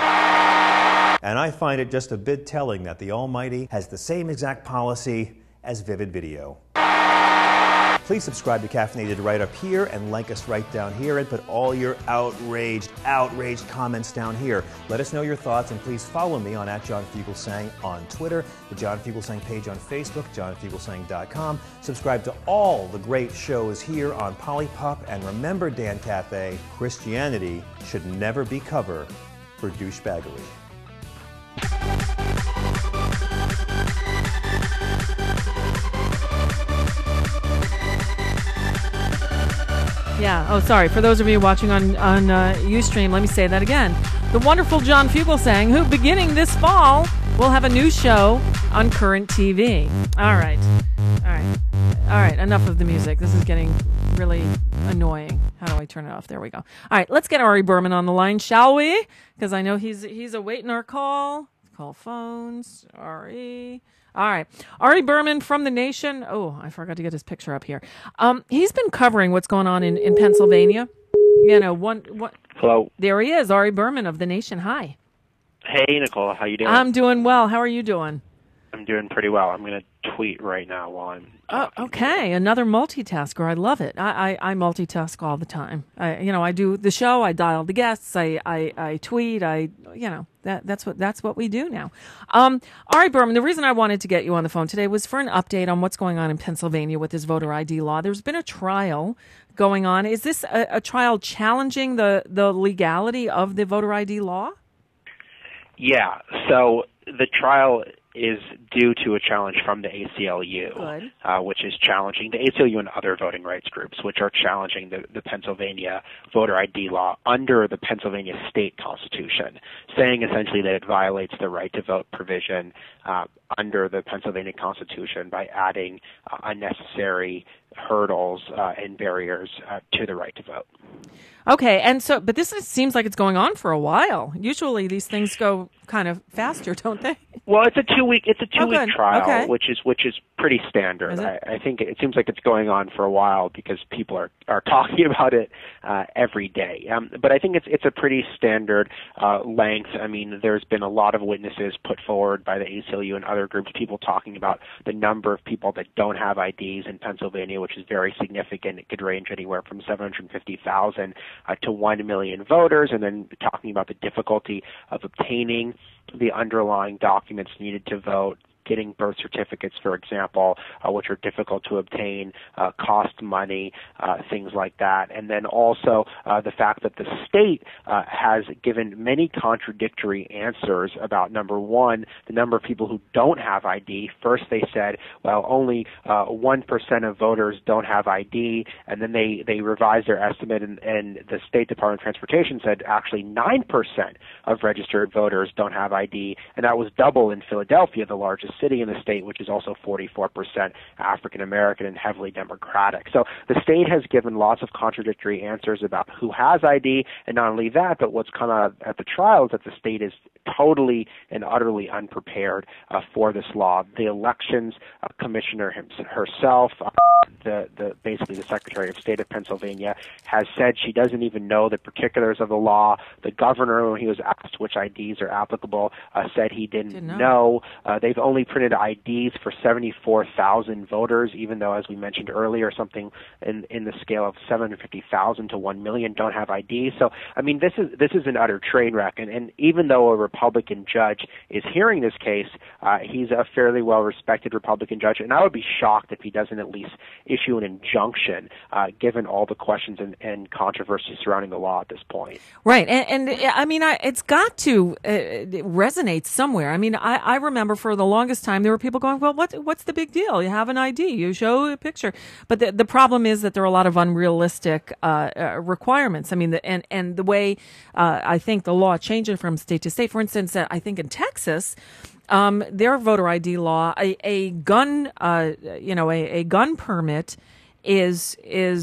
And I find it just a bit telling that the Almighty has the same exact policy as Vivid Video. Please subscribe to Caffeinated right up here and like us right down here and put all your outraged comments down here. Let us know your thoughts and please follow me on @JohnFugelsang on Twitter, the John Fugelsang page on Facebook, johnfugelsang.com. Subscribe to all the great shows here on Polypop, and remember, Dan Cathay, Christianity should never be cover for douchebaggery. Yeah. Oh, sorry. For those of you watching on Ustream, let me say that again. The wonderful John Fugelsang, who beginning this fall will have a new show on Current TV. All right. Enough of the music. This is getting really annoying. How do I turn it off? There we go. All right. Let's get Ari Berman on the line, shall we? Because I know he's awaiting our call. call phones. Ari. All right. Ari Berman from The Nation. Oh, I forgot to get his picture up here. He's been covering what's going on in Pennsylvania. Hello. There he is, Ari Berman of The Nation. Hi. Hey, Nicole. How you doing? I'm doing well. How are you doing? I'm doing pretty well. I'm going to tweet right now while I'm talking. Okay. Another multitasker. I love it. I multitask all the time. I do the show. I dial the guests. I tweet. That's what we do now. Ari Berman, the reason I wanted to get you on the phone today was for an update on what's going on in Pennsylvania with this voter ID law. There's been a trial going on. Is this a trial challenging the legality of the voter ID law? Yeah. So the trial is due to a challenge from the ACLU, which is challenging the ACLU and other voting rights groups, which are challenging the Pennsylvania voter ID law under the Pennsylvania state constitution, saying essentially that it violates the right to vote provision under the Pennsylvania constitution by adding unnecessary hurdles and barriers to the right to vote. Okay, but this seems like it's going on for a while. Usually these things go kind of faster, don't they? Well, it's a two-week trial, okay. which is pretty standard. I think it seems like it's going on for a while because people are talking about it every day. But I think it's a pretty standard length. I mean, there's been a lot of witnesses put forward by the ACLU and other groups, people talking about the number of people that don't have IDs in Pennsylvania, which is very significant. It could range anywhere from 750,000 to 1 million voters, and then talking about the difficulty of obtaining the underlying documents needed to vote, getting birth certificates, for example, which are difficult to obtain, cost money, things like that. And then also the fact that the state has given many contradictory answers about, number one, the number of people who don't have ID. First they said, well, only 1% of voters don't have ID, and then they revised their estimate, and the State Department of Transportation said actually 9% of registered voters don't have ID, and that was double in Philadelphia, the largest city in the state, which is also 44% African American and heavily Democratic. So the state has given lots of contradictory answers about who has ID, and not only that, but what's come out at the trial is that the state is totally and utterly unprepared for this law. The elections commissioner herself, basically the Secretary of State of Pennsylvania, has said she doesn't even know the particulars of the law. The governor, when he was asked which IDs are applicable, said he didn't know. They've only printed IDs for 74,000 voters, even though, as we mentioned earlier, something in the scale of 750,000 to 1 million don't have IDs. So, I mean, this is an utter train wreck. And even though a Republican judge is hearing this case, he's a fairly well-respected Republican judge, and I would be shocked if he doesn't at least issue an injunction, given all the questions and controversy surrounding the law at this point. Right, and I mean, it's got to resonate somewhere. I mean, I remember for the longest time there were people going, well, what's the big deal? You have an ID, you show a picture. But the problem is that there are a lot of unrealistic requirements. I mean, and the way I think the law changes from state to state. For instance, I think in Texas, their voter ID law, a gun permit is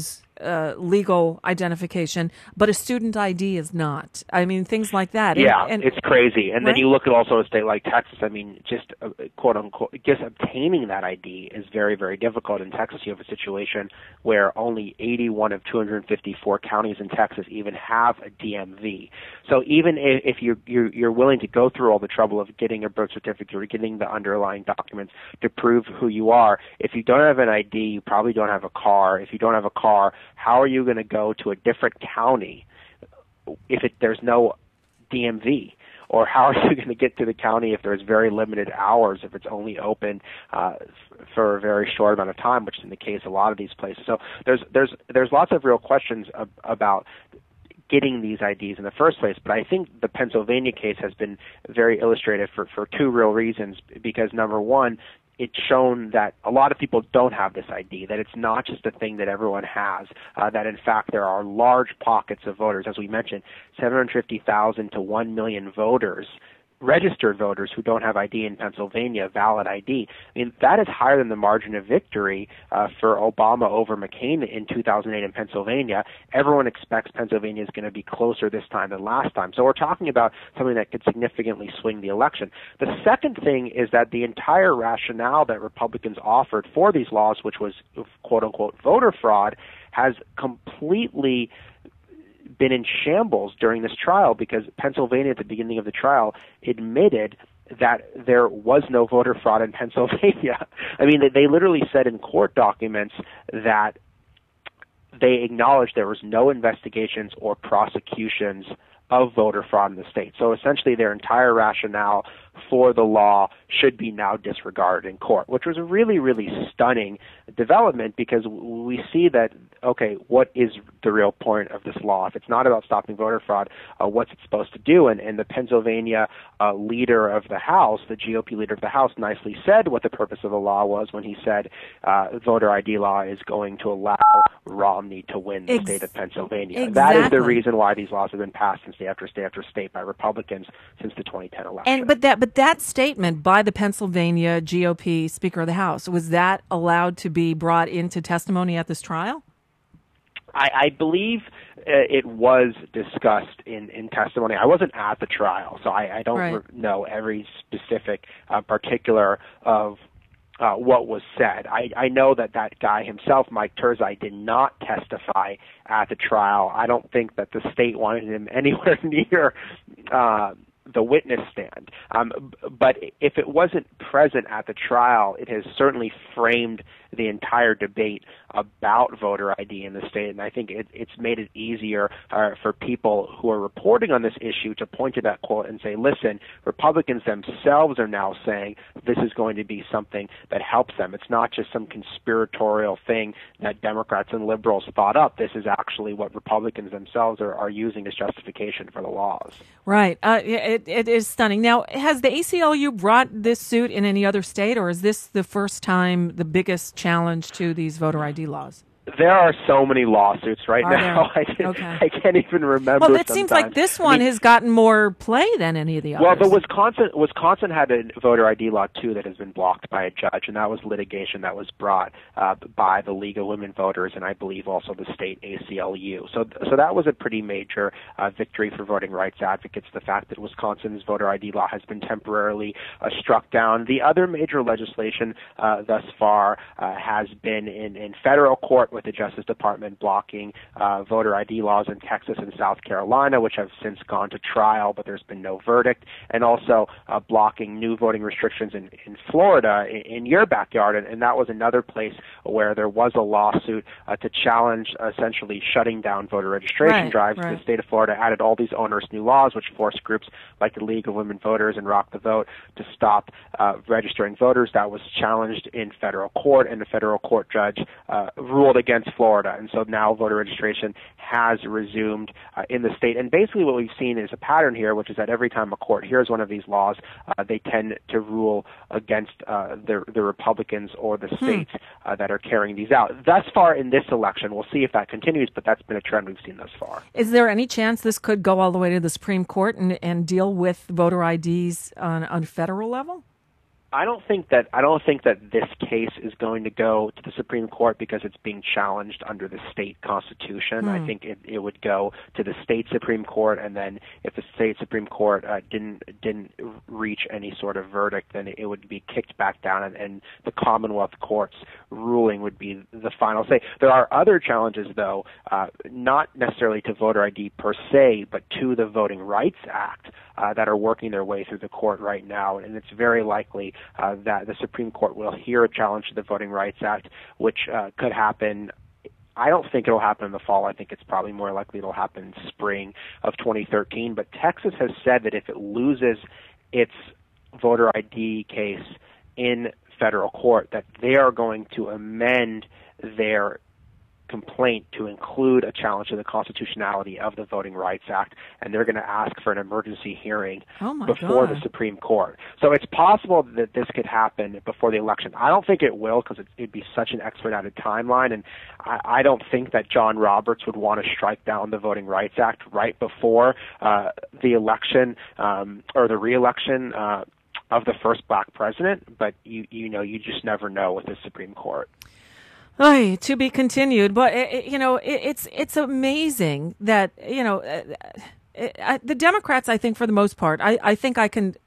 legal identification, but a student ID is not. I mean, things like that. Yeah, and it's crazy. And right? then you look at also a state like Texas. I mean, just quote unquote, just obtaining that ID is very, very difficult. In Texas, you have a situation where only 81 of 254 counties in Texas even have a DMV. So even if you're willing to go through all the trouble of getting a birth certificate or getting the underlying documents to prove who you are, if you don't have an ID, you probably don't have a car. If you don't have a car, how are you going to go to a different county if there's no DMV? Or how are you going to get to the county if there's very limited hours, if it's only open for a very short amount of time, which is in the case of a lot of these places. So there's lots of real questions about getting these IDs in the first place. But I think the Pennsylvania case has been very illustrative for two real reasons. Because number one, it's shown that a lot of people don't have this ID, that it's not just a thing that everyone has, that in fact there are large pockets of voters, as we mentioned, 750,000 to 1 million voters registered voters who don't have ID in Pennsylvania, valid ID. I mean, that is higher than the margin of victory for Obama over McCain in 2008 in Pennsylvania. Everyone expects Pennsylvania is going to be closer this time than last time. So we're talking about something that could significantly swing the election. The second thing is that the entire rationale that Republicans offered for these laws, which was quote-unquote voter fraud, has completely been in shambles during this trial, because Pennsylvania at the beginning of the trial admitted that there was no voter fraud in Pennsylvania. I mean, they literally said in court documents that they acknowledged there was no investigations or prosecutions of voter fraud in the state. So essentially their entire rationale for the law should be now disregarded in court, which was a really, really stunning development, because we see that, okay, what is the real point of this law? If it's not about stopping voter fraud, what's it supposed to do? And the Pennsylvania leader of the House, the GOP leader of the House, nicely said what the purpose of the law was when he said voter ID law is going to allow Romney to win the state of Pennsylvania. Exactly. That is the reason why these laws have been passed in state after state after state by Republicans since the 2010 election. But that statement by the Pennsylvania GOP Speaker of the House, was that allowed to be brought into testimony at this trial? I believe it was discussed in testimony. I wasn't at the trial, so I don't know every specific particular of what was said. I know that guy himself, Mike Turzai, did not testify at the trial. I don't think that the state wanted him anywhere near the witness stand. But if it wasn't present at the trial, it has certainly framed the entire debate about voter ID in the state, and I think it's made it easier for people who are reporting on this issue to point to that quote and say, listen, Republicans themselves are now saying this is going to be something that helps them. It's not just some conspiratorial thing that Democrats and liberals thought up. This is actually what Republicans themselves are using as justification for the laws. Right. It is stunning. Now, has the ACLU brought this suit in any other state, or is this the first time, the biggest challenge to these voter ID laws? There are so many lawsuits right now. I can't even remember. Well, it seems like this one has gotten more play than any of the others. Well, the Wisconsin had a voter ID law too that has been blocked by a judge, and that was litigation that was brought by the League of Women Voters and I believe also the state ACLU. So that was a pretty major victory for voting rights advocates. The fact that Wisconsin's voter ID law has been temporarily struck down. The other major legislation thus far has been in federal court, with the Justice Department blocking voter ID laws in Texas and South Carolina, which have since gone to trial, but there's been no verdict, and also blocking new voting restrictions in Florida, in your backyard, and that was another place where there was a lawsuit to challenge essentially shutting down voter registration drives. The state of Florida added all these onerous new laws, which forced groups like the League of Women Voters and Rock the Vote to stop registering voters. That was challenged in federal court, and the federal court judge ruled against Florida, and so now voter registration has resumed in the state. And basically what we've seen is a pattern here, which is that every time a court hears one of these laws, they tend to rule against the Republicans or the states that are carrying these out. Thus far in this election, we'll see if that continues, but that's been a trend we've seen thus far. Is there any chance this could go all the way to the Supreme Court and deal with voter IDs on federal level? I don't think that this case is going to go to the Supreme Court because it's being challenged under the state constitution. I think it would go to the state Supreme Court, and then if the state Supreme Court didn't reach any sort of verdict, then it would be kicked back down, and the Commonwealth Court's ruling would be the final say. There are other challenges, though, not necessarily to voter ID per se, but to the Voting Rights Act that are working their way through the court right now, and it's very likely that the Supreme Court will hear a challenge to the Voting Rights Act, which could happen. I don't think it'll happen in the fall. I think it's probably more likely it'll happen in spring of 2013. But Texas has said that if it loses its voter ID case in federal court, that they are going to amend their complaint to include a challenge to the constitutionality of the Voting Rights Act, and they're going to ask for an emergency hearing before the Supreme Court. So it's possible that this could happen before the election. I don't think it will, because it'd be such an expedited timeline, and I don't think that John Roberts would want to strike down the Voting Rights Act right before the election or the re-election of the first black president, but you just never know with the Supreme Court. To be continued, but it's amazing that the Democrats, I think for the most part, I think I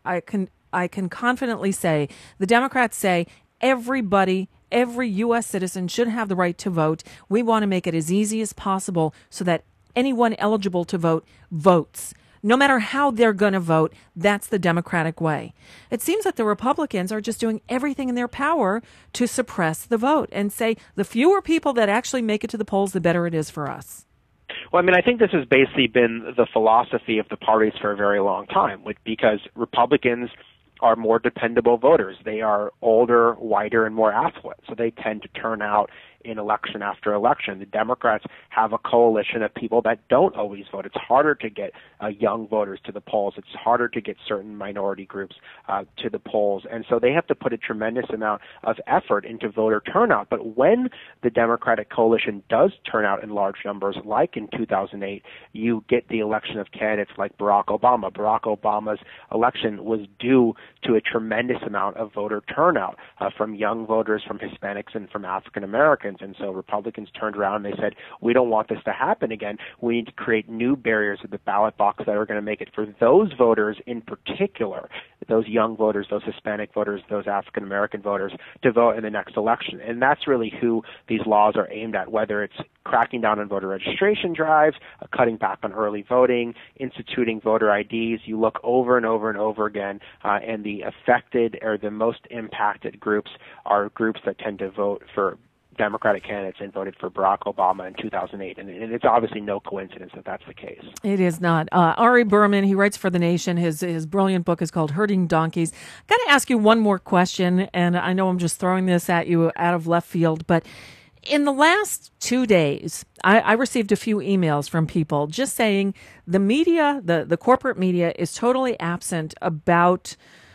can confidently say the Democrats say every U.S. citizen should have the right to vote. We want to make it as easy as possible so that anyone eligible to vote votes. No matter how they're going to vote, that's the Democratic way. It seems that the Republicans are just doing everything in their power to suppress the vote and say the fewer people that actually make it to the polls, the better it is for us. Well, I mean, I think this has basically been the philosophy of the parties for a very long time, because Republicans are more dependable voters. They are older, whiter, and more affluent, so they tend to turn out in election after election. The Democrats have a coalition of people that don't always vote. It's harder to get young voters to the polls. It's harder to get certain minority groups to the polls. And so they have to put a tremendous amount of effort into voter turnout. But when the Democratic coalition does turn out in large numbers, like in 2008, you get the election of candidates like Barack Obama. Barack Obama's election was due to a tremendous amount of voter turnout from young voters, from Hispanics, and from African Americans. And so Republicans turned around and they said, we don't want this to happen again. We need to create new barriers at the ballot box that are going to make it for those voters in particular, those young voters, those Hispanic voters, those African American voters, to vote in the next election. And that's really who these laws are aimed at, whether it's cracking down on voter registration drives, cutting back on early voting, instituting voter IDs. You look over and over and over again, and the affected or the most impacted groups are groups that tend to vote for Democratic candidates and voted for Barack Obama in 2008. And it's obviously no coincidence that that's the case. It is not. Ari Berman, he writes for The Nation. His brilliant book is called Herding Donkeys. Got to ask you one more question, and I know I'm just throwing this at you out of left field, but in the last 2 days, I received a few emails from people just saying the media, the corporate media, is totally absent about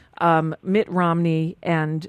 Mitt Romney and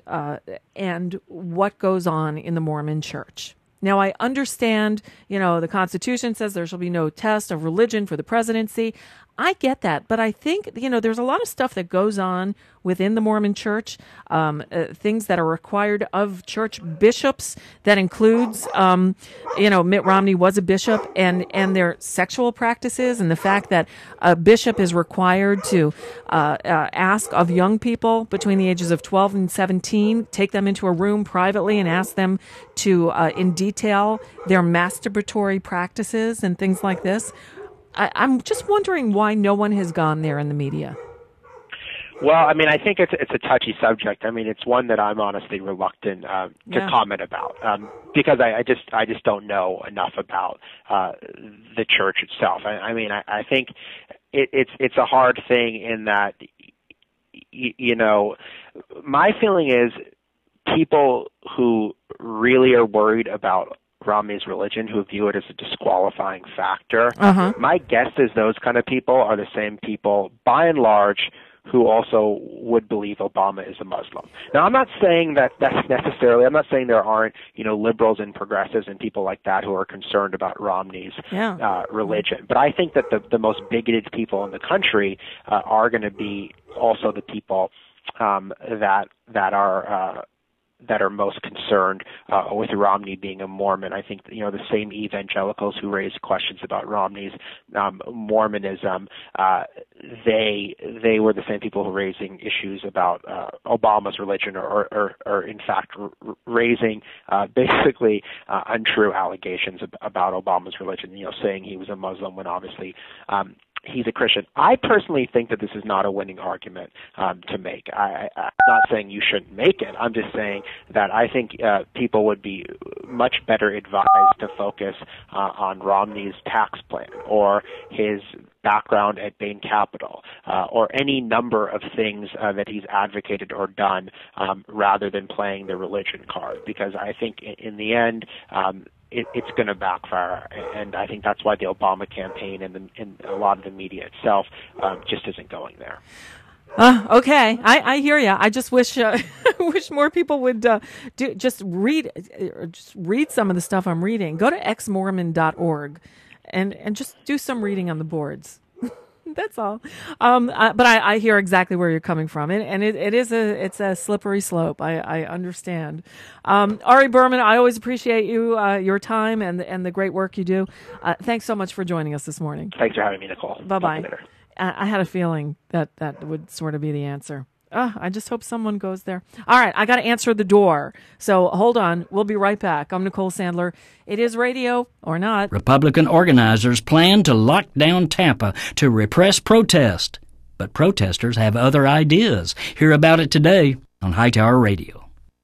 what goes on in the Mormon Church. Now, I understand, the Constitution says there shall be no test of religion for the presidency. I get that, but I think, there's a lot of stuff that goes on within the Mormon Church, things that are required of church bishops. That includes, Mitt Romney was a bishop, and their sexual practices, and the fact that a bishop is required to ask of young people between the ages of 12 and 17, take them into a room privately and ask them to, in detail, their masturbatory practices and things like this. I'm just wondering why no one has gone there in the media. Well, I mean, I think it's a touchy subject. I mean, it's one that I'm honestly reluctant to comment about because I just don't know enough about the church itself. I mean, I think it's a hard thing in that, my feeling is people who really are worried about Romney's religion, who view it as a disqualifying factor. My guess is those kind of people are the same people, by and large, who also would believe Obama is a Muslim. Now, I'm not saying that's necessarily, I'm not saying there aren't, liberals and progressives and people like that who are concerned about Romney's religion. But I think that the most bigoted people in the country are going to be also the people that are most concerned with Romney being a Mormon. I think the same evangelicals who raised questions about Romney's Mormonism, they were the same people who were raising issues about Obama's religion, or in fact raising basically untrue allegations about Obama's religion. Saying he was a Muslim when obviously he's a Christian. I personally think that this is not a winning argument to make. I'm not saying you shouldn't make it. I'm just saying that I think people would be much better advised to focus on Romney's tax plan or his background at Bain Capital or any number of things that he's advocated or done rather than playing the religion card, because I think in the end it's going to backfire, and I think that's why the Obama campaign and a lot of the media itself just isn't going there. Okay, I hear you. I just wish wish more people would just read some of the stuff I'm reading. Go to xmormon.org and just do some reading on the boards. That's all. But I hear exactly where you're coming from, and it's a slippery slope. I understand. Ari Berman, I always appreciate your time and the great work you do. Thanks so much for joining us this morning. Thanks for having me, Nicole. Bye-bye. I had a feeling that would sort of be the answer. I just hope someone goes there. All right, I got to answer the door. So hold on. We'll be right back. I'm Nicole Sandler. It is radio or not. Republican organizers plan to lock down Tampa to repress protest. But protesters have other ideas. Hear about it today on Hightower Radio.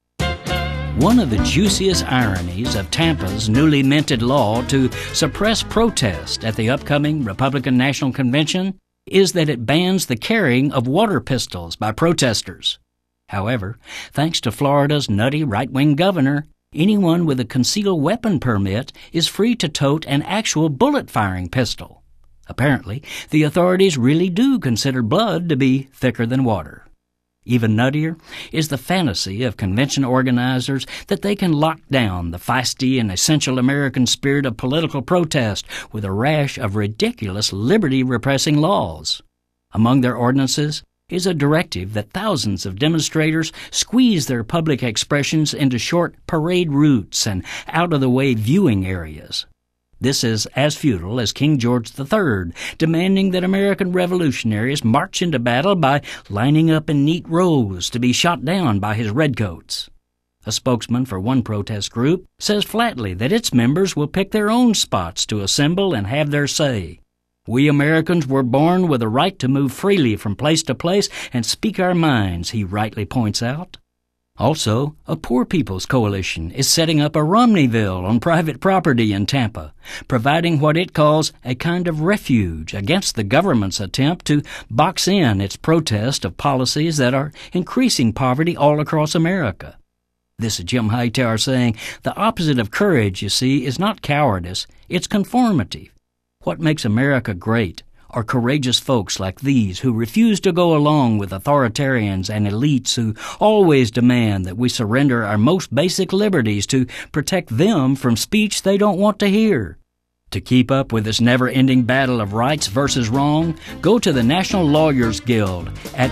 One of the juiciest ironies of Tampa's newly minted law to suppress protest at the upcoming Republican National Convention is that it bans the carrying of water pistols by protesters. However, thanks to Florida's nutty right-wing governor, anyone with a concealed weapon permit is free to tote an actual bullet-firing pistol. Apparently, the authorities really do consider blood to be thicker than water. Even nuttier is the fantasy of convention organizers that they can lock down the feisty and essential American spirit of political protest with a rash of ridiculous liberty-repressing laws. Among their ordinances is a directive that thousands of demonstrators squeeze their public expressions into short parade routes and out-of-the-way viewing areas. This is as futile as King George III, demanding that American revolutionaries march into battle by lining up in neat rows to be shot down by his redcoats. A spokesman for one protest group says flatly that its members will pick their own spots to assemble and have their say. We Americans were born with a right to move freely from place to place and speak our minds, he rightly points out. Also, a Poor People's Coalition is setting up a Romneyville on private property in Tampa, providing what it calls a kind of refuge against the government's attempt to box in its protest of policies that are increasing poverty all across America. This is Jim Hightower saying the opposite of courage, you see, is not cowardice, it's conformity. What makes America great are courageous folks like these who refuse to go along with authoritarians and elites who always demand that we surrender our most basic liberties to protect them from speech they don't want to hear. To keep up with this never-ending battle of rights versus wrong, go to the National Lawyers Guild at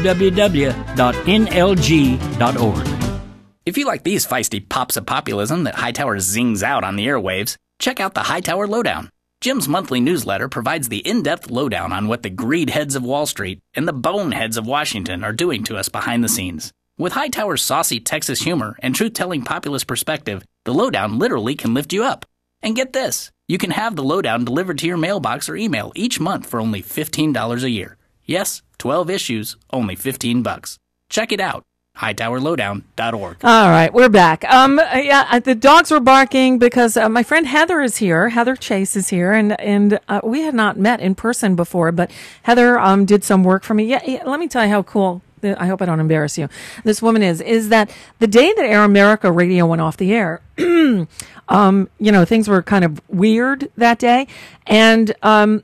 www.nlg.org. If you like these feisty pops of populism that Hightower zings out on the airwaves, check out the Hightower Lowdown. Jim's monthly newsletter provides the in-depth lowdown on what the greed heads of Wall Street and the boneheads of Washington are doing to us behind the scenes. With Hightower's saucy Texas humor and truth-telling populist perspective, the lowdown literally can lift you up. And get this, you can have the lowdown delivered to your mailbox or email each month for only $15 a year. Yes, 12 issues, only $15. Check it out. HightowerLowdown.org. All right, we're back. The dogs were barking because my friend Heather is here. Heather Chase is here, and we had not met in person before, but Heather did some work for me. Yeah, let me tell you how cool. I hope I don't embarrass you. This woman is that the day that Air America Radio went off the air, things were kind of weird that day, and I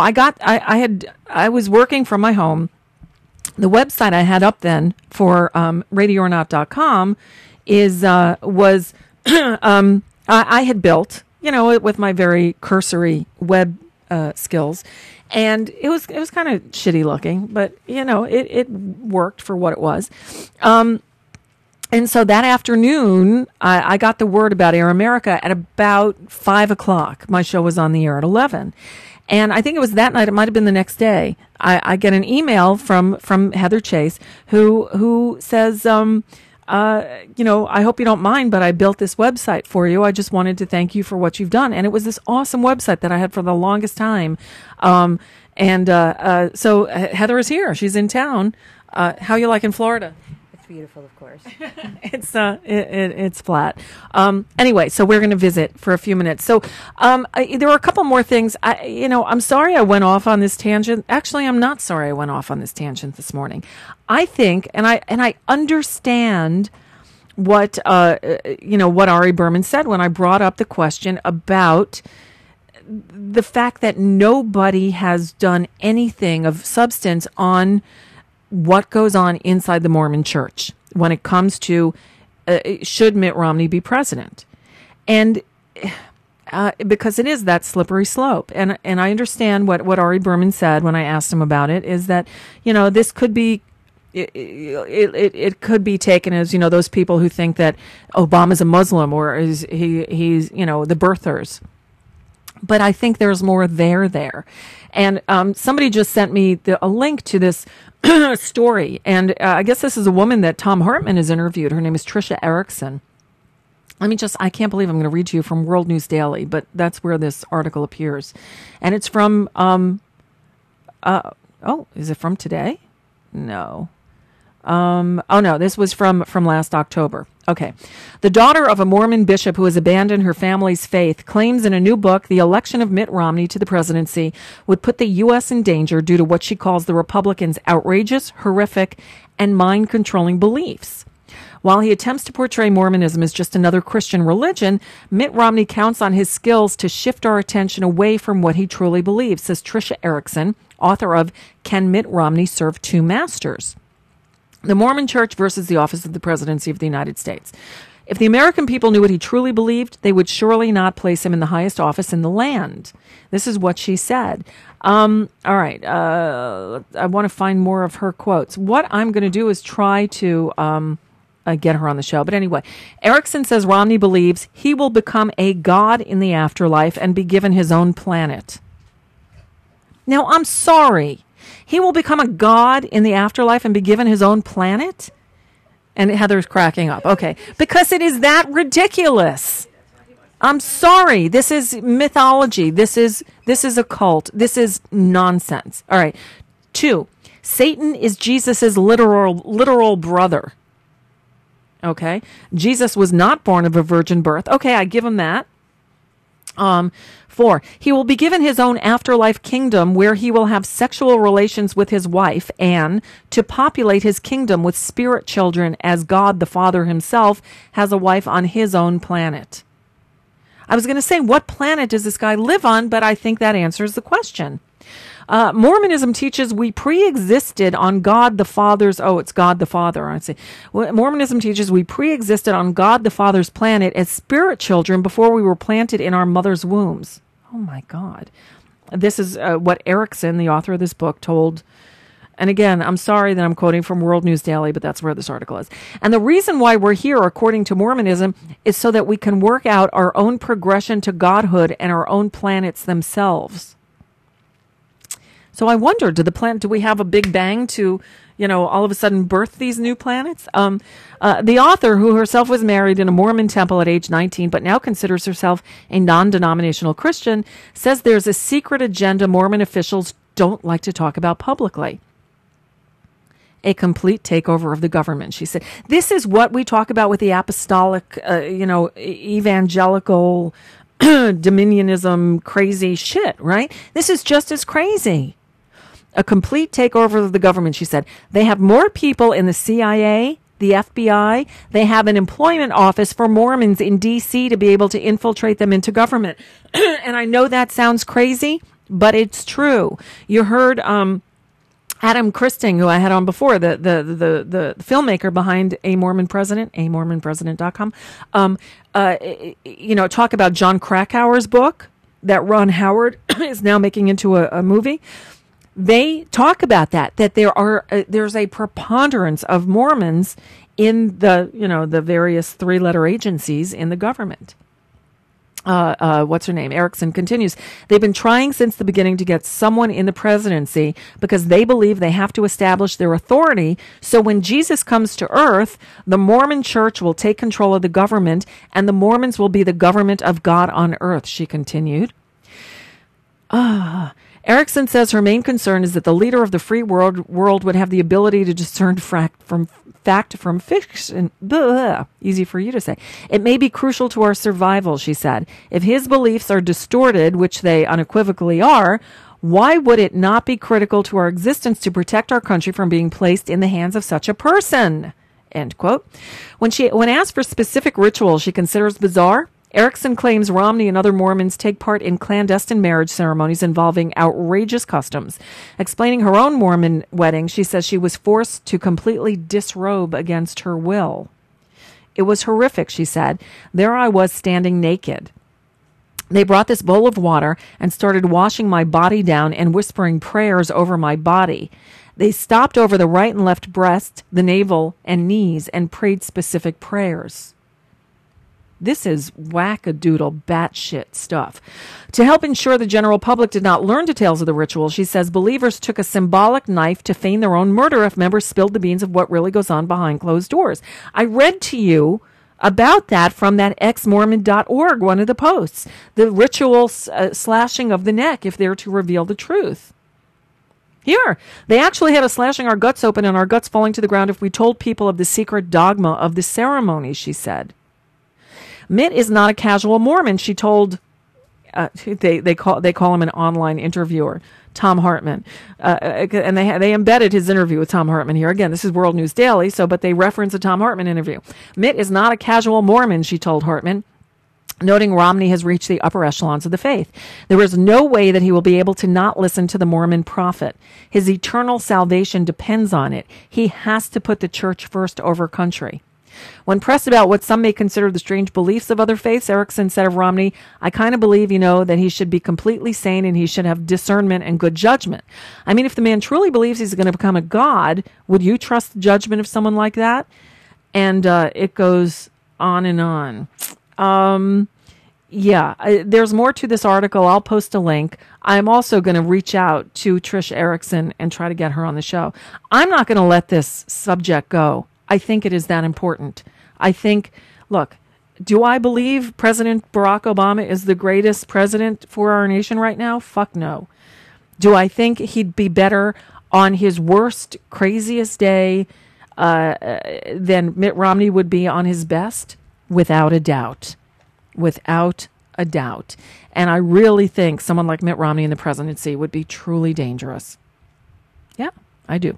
was working from my home. The website I had up then for radioornot.com was I had built, with my very cursory web skills, and it was kind of shitty looking, but it worked for what it was. And so that afternoon, I got the word about Air America at about 5:00. My show was on the air at 11. And I think it was that night, it might have been the next day, I get an email from Heather Chase who says, I hope you don't mind, but I built this website for you. I just wanted to thank you for what you've done. And it was this awesome website that I had for the longest time. So Heather is here. She's in town. How you like in Florida? It's beautiful, of course. It's flat. Anyway, so we're going to visit for a few minutes. So there were a couple more things. I'm sorry I went off on this tangent. Actually, I'm not sorry I went off on this tangent this morning. I think, and I understand what Ari Berman said when I brought up the question about the fact that nobody has done anything of substance on what goes on inside the Mormon church when it comes to should Mitt Romney be president. And because it is that slippery slope. And I understand what Ari Berman said when I asked him about it, is that, this could be, it could be taken as, those people who think that Obama's a Muslim or he's the birthers. But I think there's more there. And somebody just sent me a link to this story. And I guess this is a woman that Tom Hartman has interviewed. Her name is Tricia Erickson. I can't believe I'm going to read to you from World News Daily, but that's where this article appears. And it's from, is it from today? No. No, this was from last October. Okay. The daughter of a Mormon bishop who has abandoned her family's faith claims in a new book the election of Mitt Romney to the presidency would put the U.S. in danger due to what she calls the Republicans' outrageous, horrific, and mind-controlling beliefs. While he attempts to portray Mormonism as just another Christian religion, Mitt Romney counts on his skills to shift our attention away from what he truly believes, says Tricia Erickson, author of Can Mitt Romney Serve Two Masters? The Mormon Church versus the Office of the Presidency of the United States. If the American people knew what he truly believed, they would surely not place him in the highest office in the land. This is what she said. All right. I want to find more of her quotes. What I'm going to do is try to get her on the show. But anyway, Erickson says Romney believes he will become a god in the afterlife and be given his own planet. Now, I'm sorry. He will become a god in the afterlife and be given his own planet? And Heather's cracking up. Okay. Because it is that ridiculous. I'm sorry. This is mythology. This is a cult. This is nonsense. All right. 2, Satan is Jesus's literal brother. Okay. Jesus was not born of a virgin birth. Okay, I give him that. 4, he will be given his own afterlife kingdom where he will have sexual relations with his wife, Anne, to populate his kingdom with spirit children as God the Father himself has a wife on his own planet. I was going to say, what planet does this guy live on? But I think that answers the question. Mormonism teaches we pre-existed on God the Father's... Oh, it's God the Father. I see. Mormonism teaches we pre-existed on God the Father's planet as spirit children before we were planted in our mother's wombs. Oh, my God. This is what Erickson, the author of this book, told... And again, I'm sorry that I'm quoting from World News Daily, but that's where this article is. And the reason why we're here, according to Mormonism, is so that we can work out our own progression to godhood and our own planets themselves. So I wonder, do we have a big bang to, all of a sudden birth these new planets? The author, who herself was married in a Mormon temple at age 19, but now considers herself a non-denominational Christian, says there's a secret agenda Mormon officials don't like to talk about publicly. A complete takeover of the government, she said. This is what we talk about with the apostolic, evangelical, dominionism, crazy shit, right? This is just as crazy. A complete takeover of the government, she said. They have more people in the CIA, the FBI. They have an employment office for Mormons in D.C. to be able to infiltrate them into government. And I know that sounds crazy, but it's true. You heard Adam Christing, who I had on before, the filmmaker behind A Mormon President, amormonpresident.com, talk about John Krakauer's book that Ron Howard is now making into a movie. They talk about that there's a preponderance of Mormons in the various 3-letter agencies in the government. What's her name? Erickson continues. They've been trying since the beginning to get someone in the presidency because they believe they have to establish their authority. So when Jesus comes to earth, the Mormon church will take control of the government and the Mormons will be the government of God on earth, she continued. Erickson says her main concern is that the leader of the free world would have the ability to discern fact from fact from fiction. Blah, easy for you to say. It may be crucial to our survival, she said. If his beliefs are distorted, which they unequivocally are, why would it not be critical to our existence to protect our country from being placed in the hands of such a person? End quote. When asked for specific rituals she considers bizarre, Erickson claims Romney and other Mormons take part in clandestine marriage ceremonies involving outrageous customs. Explaining her own Mormon wedding, she says she was forced to completely disrobe against her will. It was horrific, she said. There I was standing naked. They brought this bowl of water and started washing my body down and whispering prayers over my body. They stopped over the right and left breast, the navel, and knees and prayed specific prayers. This is wackadoodle batshit stuff. To help ensure the general public did not learn details of the ritual, she says believers took a symbolic knife to feign their own murder if members spilled the beans of what really goes on behind closed doors. I read to you about that from that xmormon.org, one of the posts. The ritual slashing of the neck if they're to reveal the truth. Here, they actually had us slashing our guts open and our guts falling to the ground if we told people of the secret dogma of the ceremony, she said. Mitt is not a casual Mormon, she told, they call him an online interviewer, Tom Hartman. And they embedded his interview with Tom Hartman here. Again, this is World News Daily, but they reference a Tom Hartman interview. Mitt is not a casual Mormon, she told Hartman, noting Romney has reached the upper echelons of the faith. There is no way that he will be able to not listen to the Mormon prophet. His eternal salvation depends on it. He has to put the church first over country. When pressed about what some may consider the strange beliefs of other faiths, Erickson said of Romney, I kind of believe, that he should be completely sane and he should have discernment and good judgment. I mean, if the man truly believes he's going to become a god, would you trust the judgment of someone like that? And it goes on and on. There's more to this article. I'll post a link. I'm also going to reach out to Trish Erickson and try to get her on the show. I'm not going to let this subject go. I think it is that important. I think, look, do I believe President Barack Obama is the greatest president for our nation right now? Fuck no. Do I think he'd be better on his worst, craziest day than Mitt Romney would be on his best? Without a doubt. Without a doubt. And I really think someone like Mitt Romney in the presidency would be truly dangerous. Yeah, I do.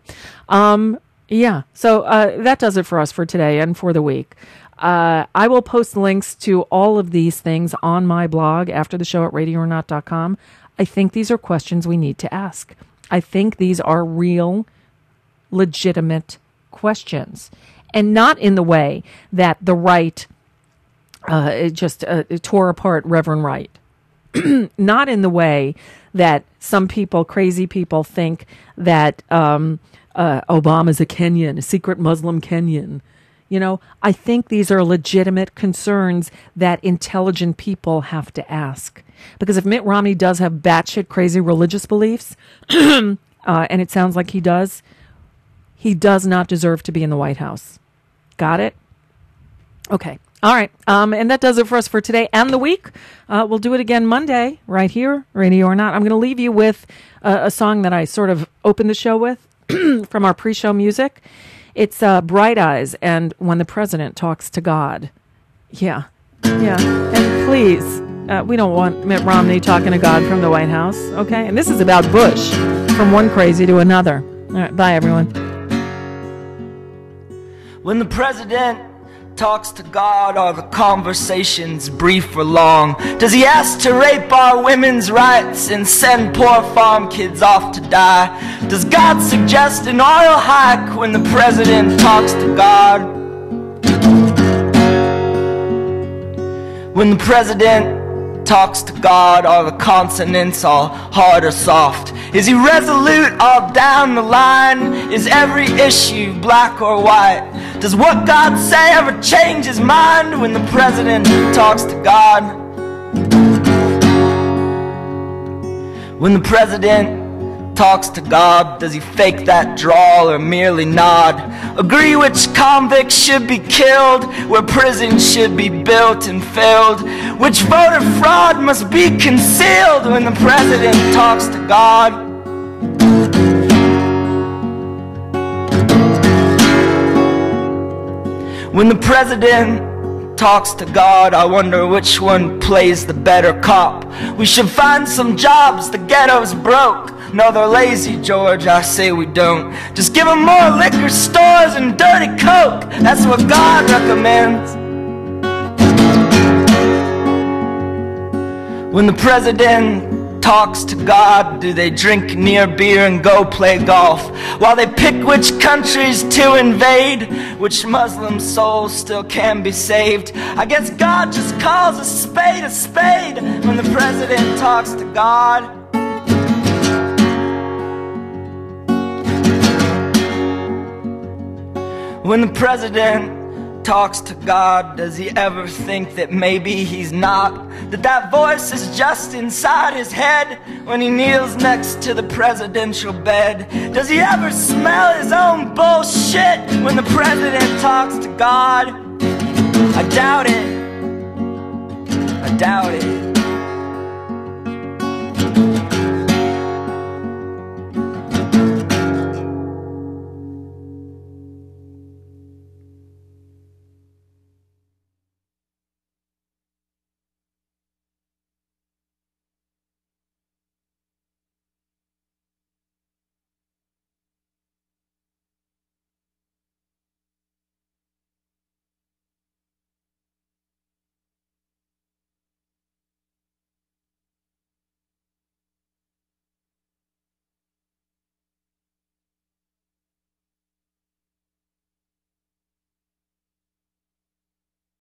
So that does it for us for today and for the week. I will post links to all of these things on my blog after the show at radioornot.com. I think these are questions we need to ask. I think these are real, legitimate questions. And not in the way that the right tore apart Reverend Wright. Not in the way that some people, crazy people, think that Obama's a Kenyan, a secret Muslim Kenyan. I think these are legitimate concerns that intelligent people have to ask. Because if Mitt Romney does have batshit crazy religious beliefs, and it sounds like he does not deserve to be in the White House. Got it? Okay. All right. And that does it for us for today and the week. We'll do it again Monday right here, Radio or Not. I'm going to leave you with a song that I sort of opened the show with from our pre-show music. It's Bright Eyes and When the President Talks to God. Yeah. And please, we don't want Mitt Romney talking to God from the White House, okay? And this is about Bush, from one crazy to another. All right, bye, everyone. When the president talks to God, are the conversations brief or long? Does he ask to rape our women's rights and send poor farm kids off to die? Does God suggest an oil hike when the president talks to God? When the president talks to God, are the consonants all hard or soft? Is he resolute all down the line? Is every issue black or white? Does what God say ever change his mind when the president talks to God? When the president talks to God, does he fake that drawl or merely nod? Agree which convicts should be killed, where prisons should be built and filled, which voter fraud must be concealed when the president talks to God? When the president talks to God, I wonder which one plays the better cop. We should find some jobs, the ghetto's broke. No, they're lazy, George, I say we don't. Just give them more liquor stores and dirty coke. That's what God recommends. When the president talks to God, do they drink near beer and go play golf while they pick which countries to invade, which Muslim souls still can be saved? I guess God just calls a spade when the president talks to God. When the president talks to God, does he ever think that maybe he's not? That voice is just inside his head when he kneels next to the presidential bed? Does he ever smell his own bullshit when the president talks to God? I doubt it. I doubt it.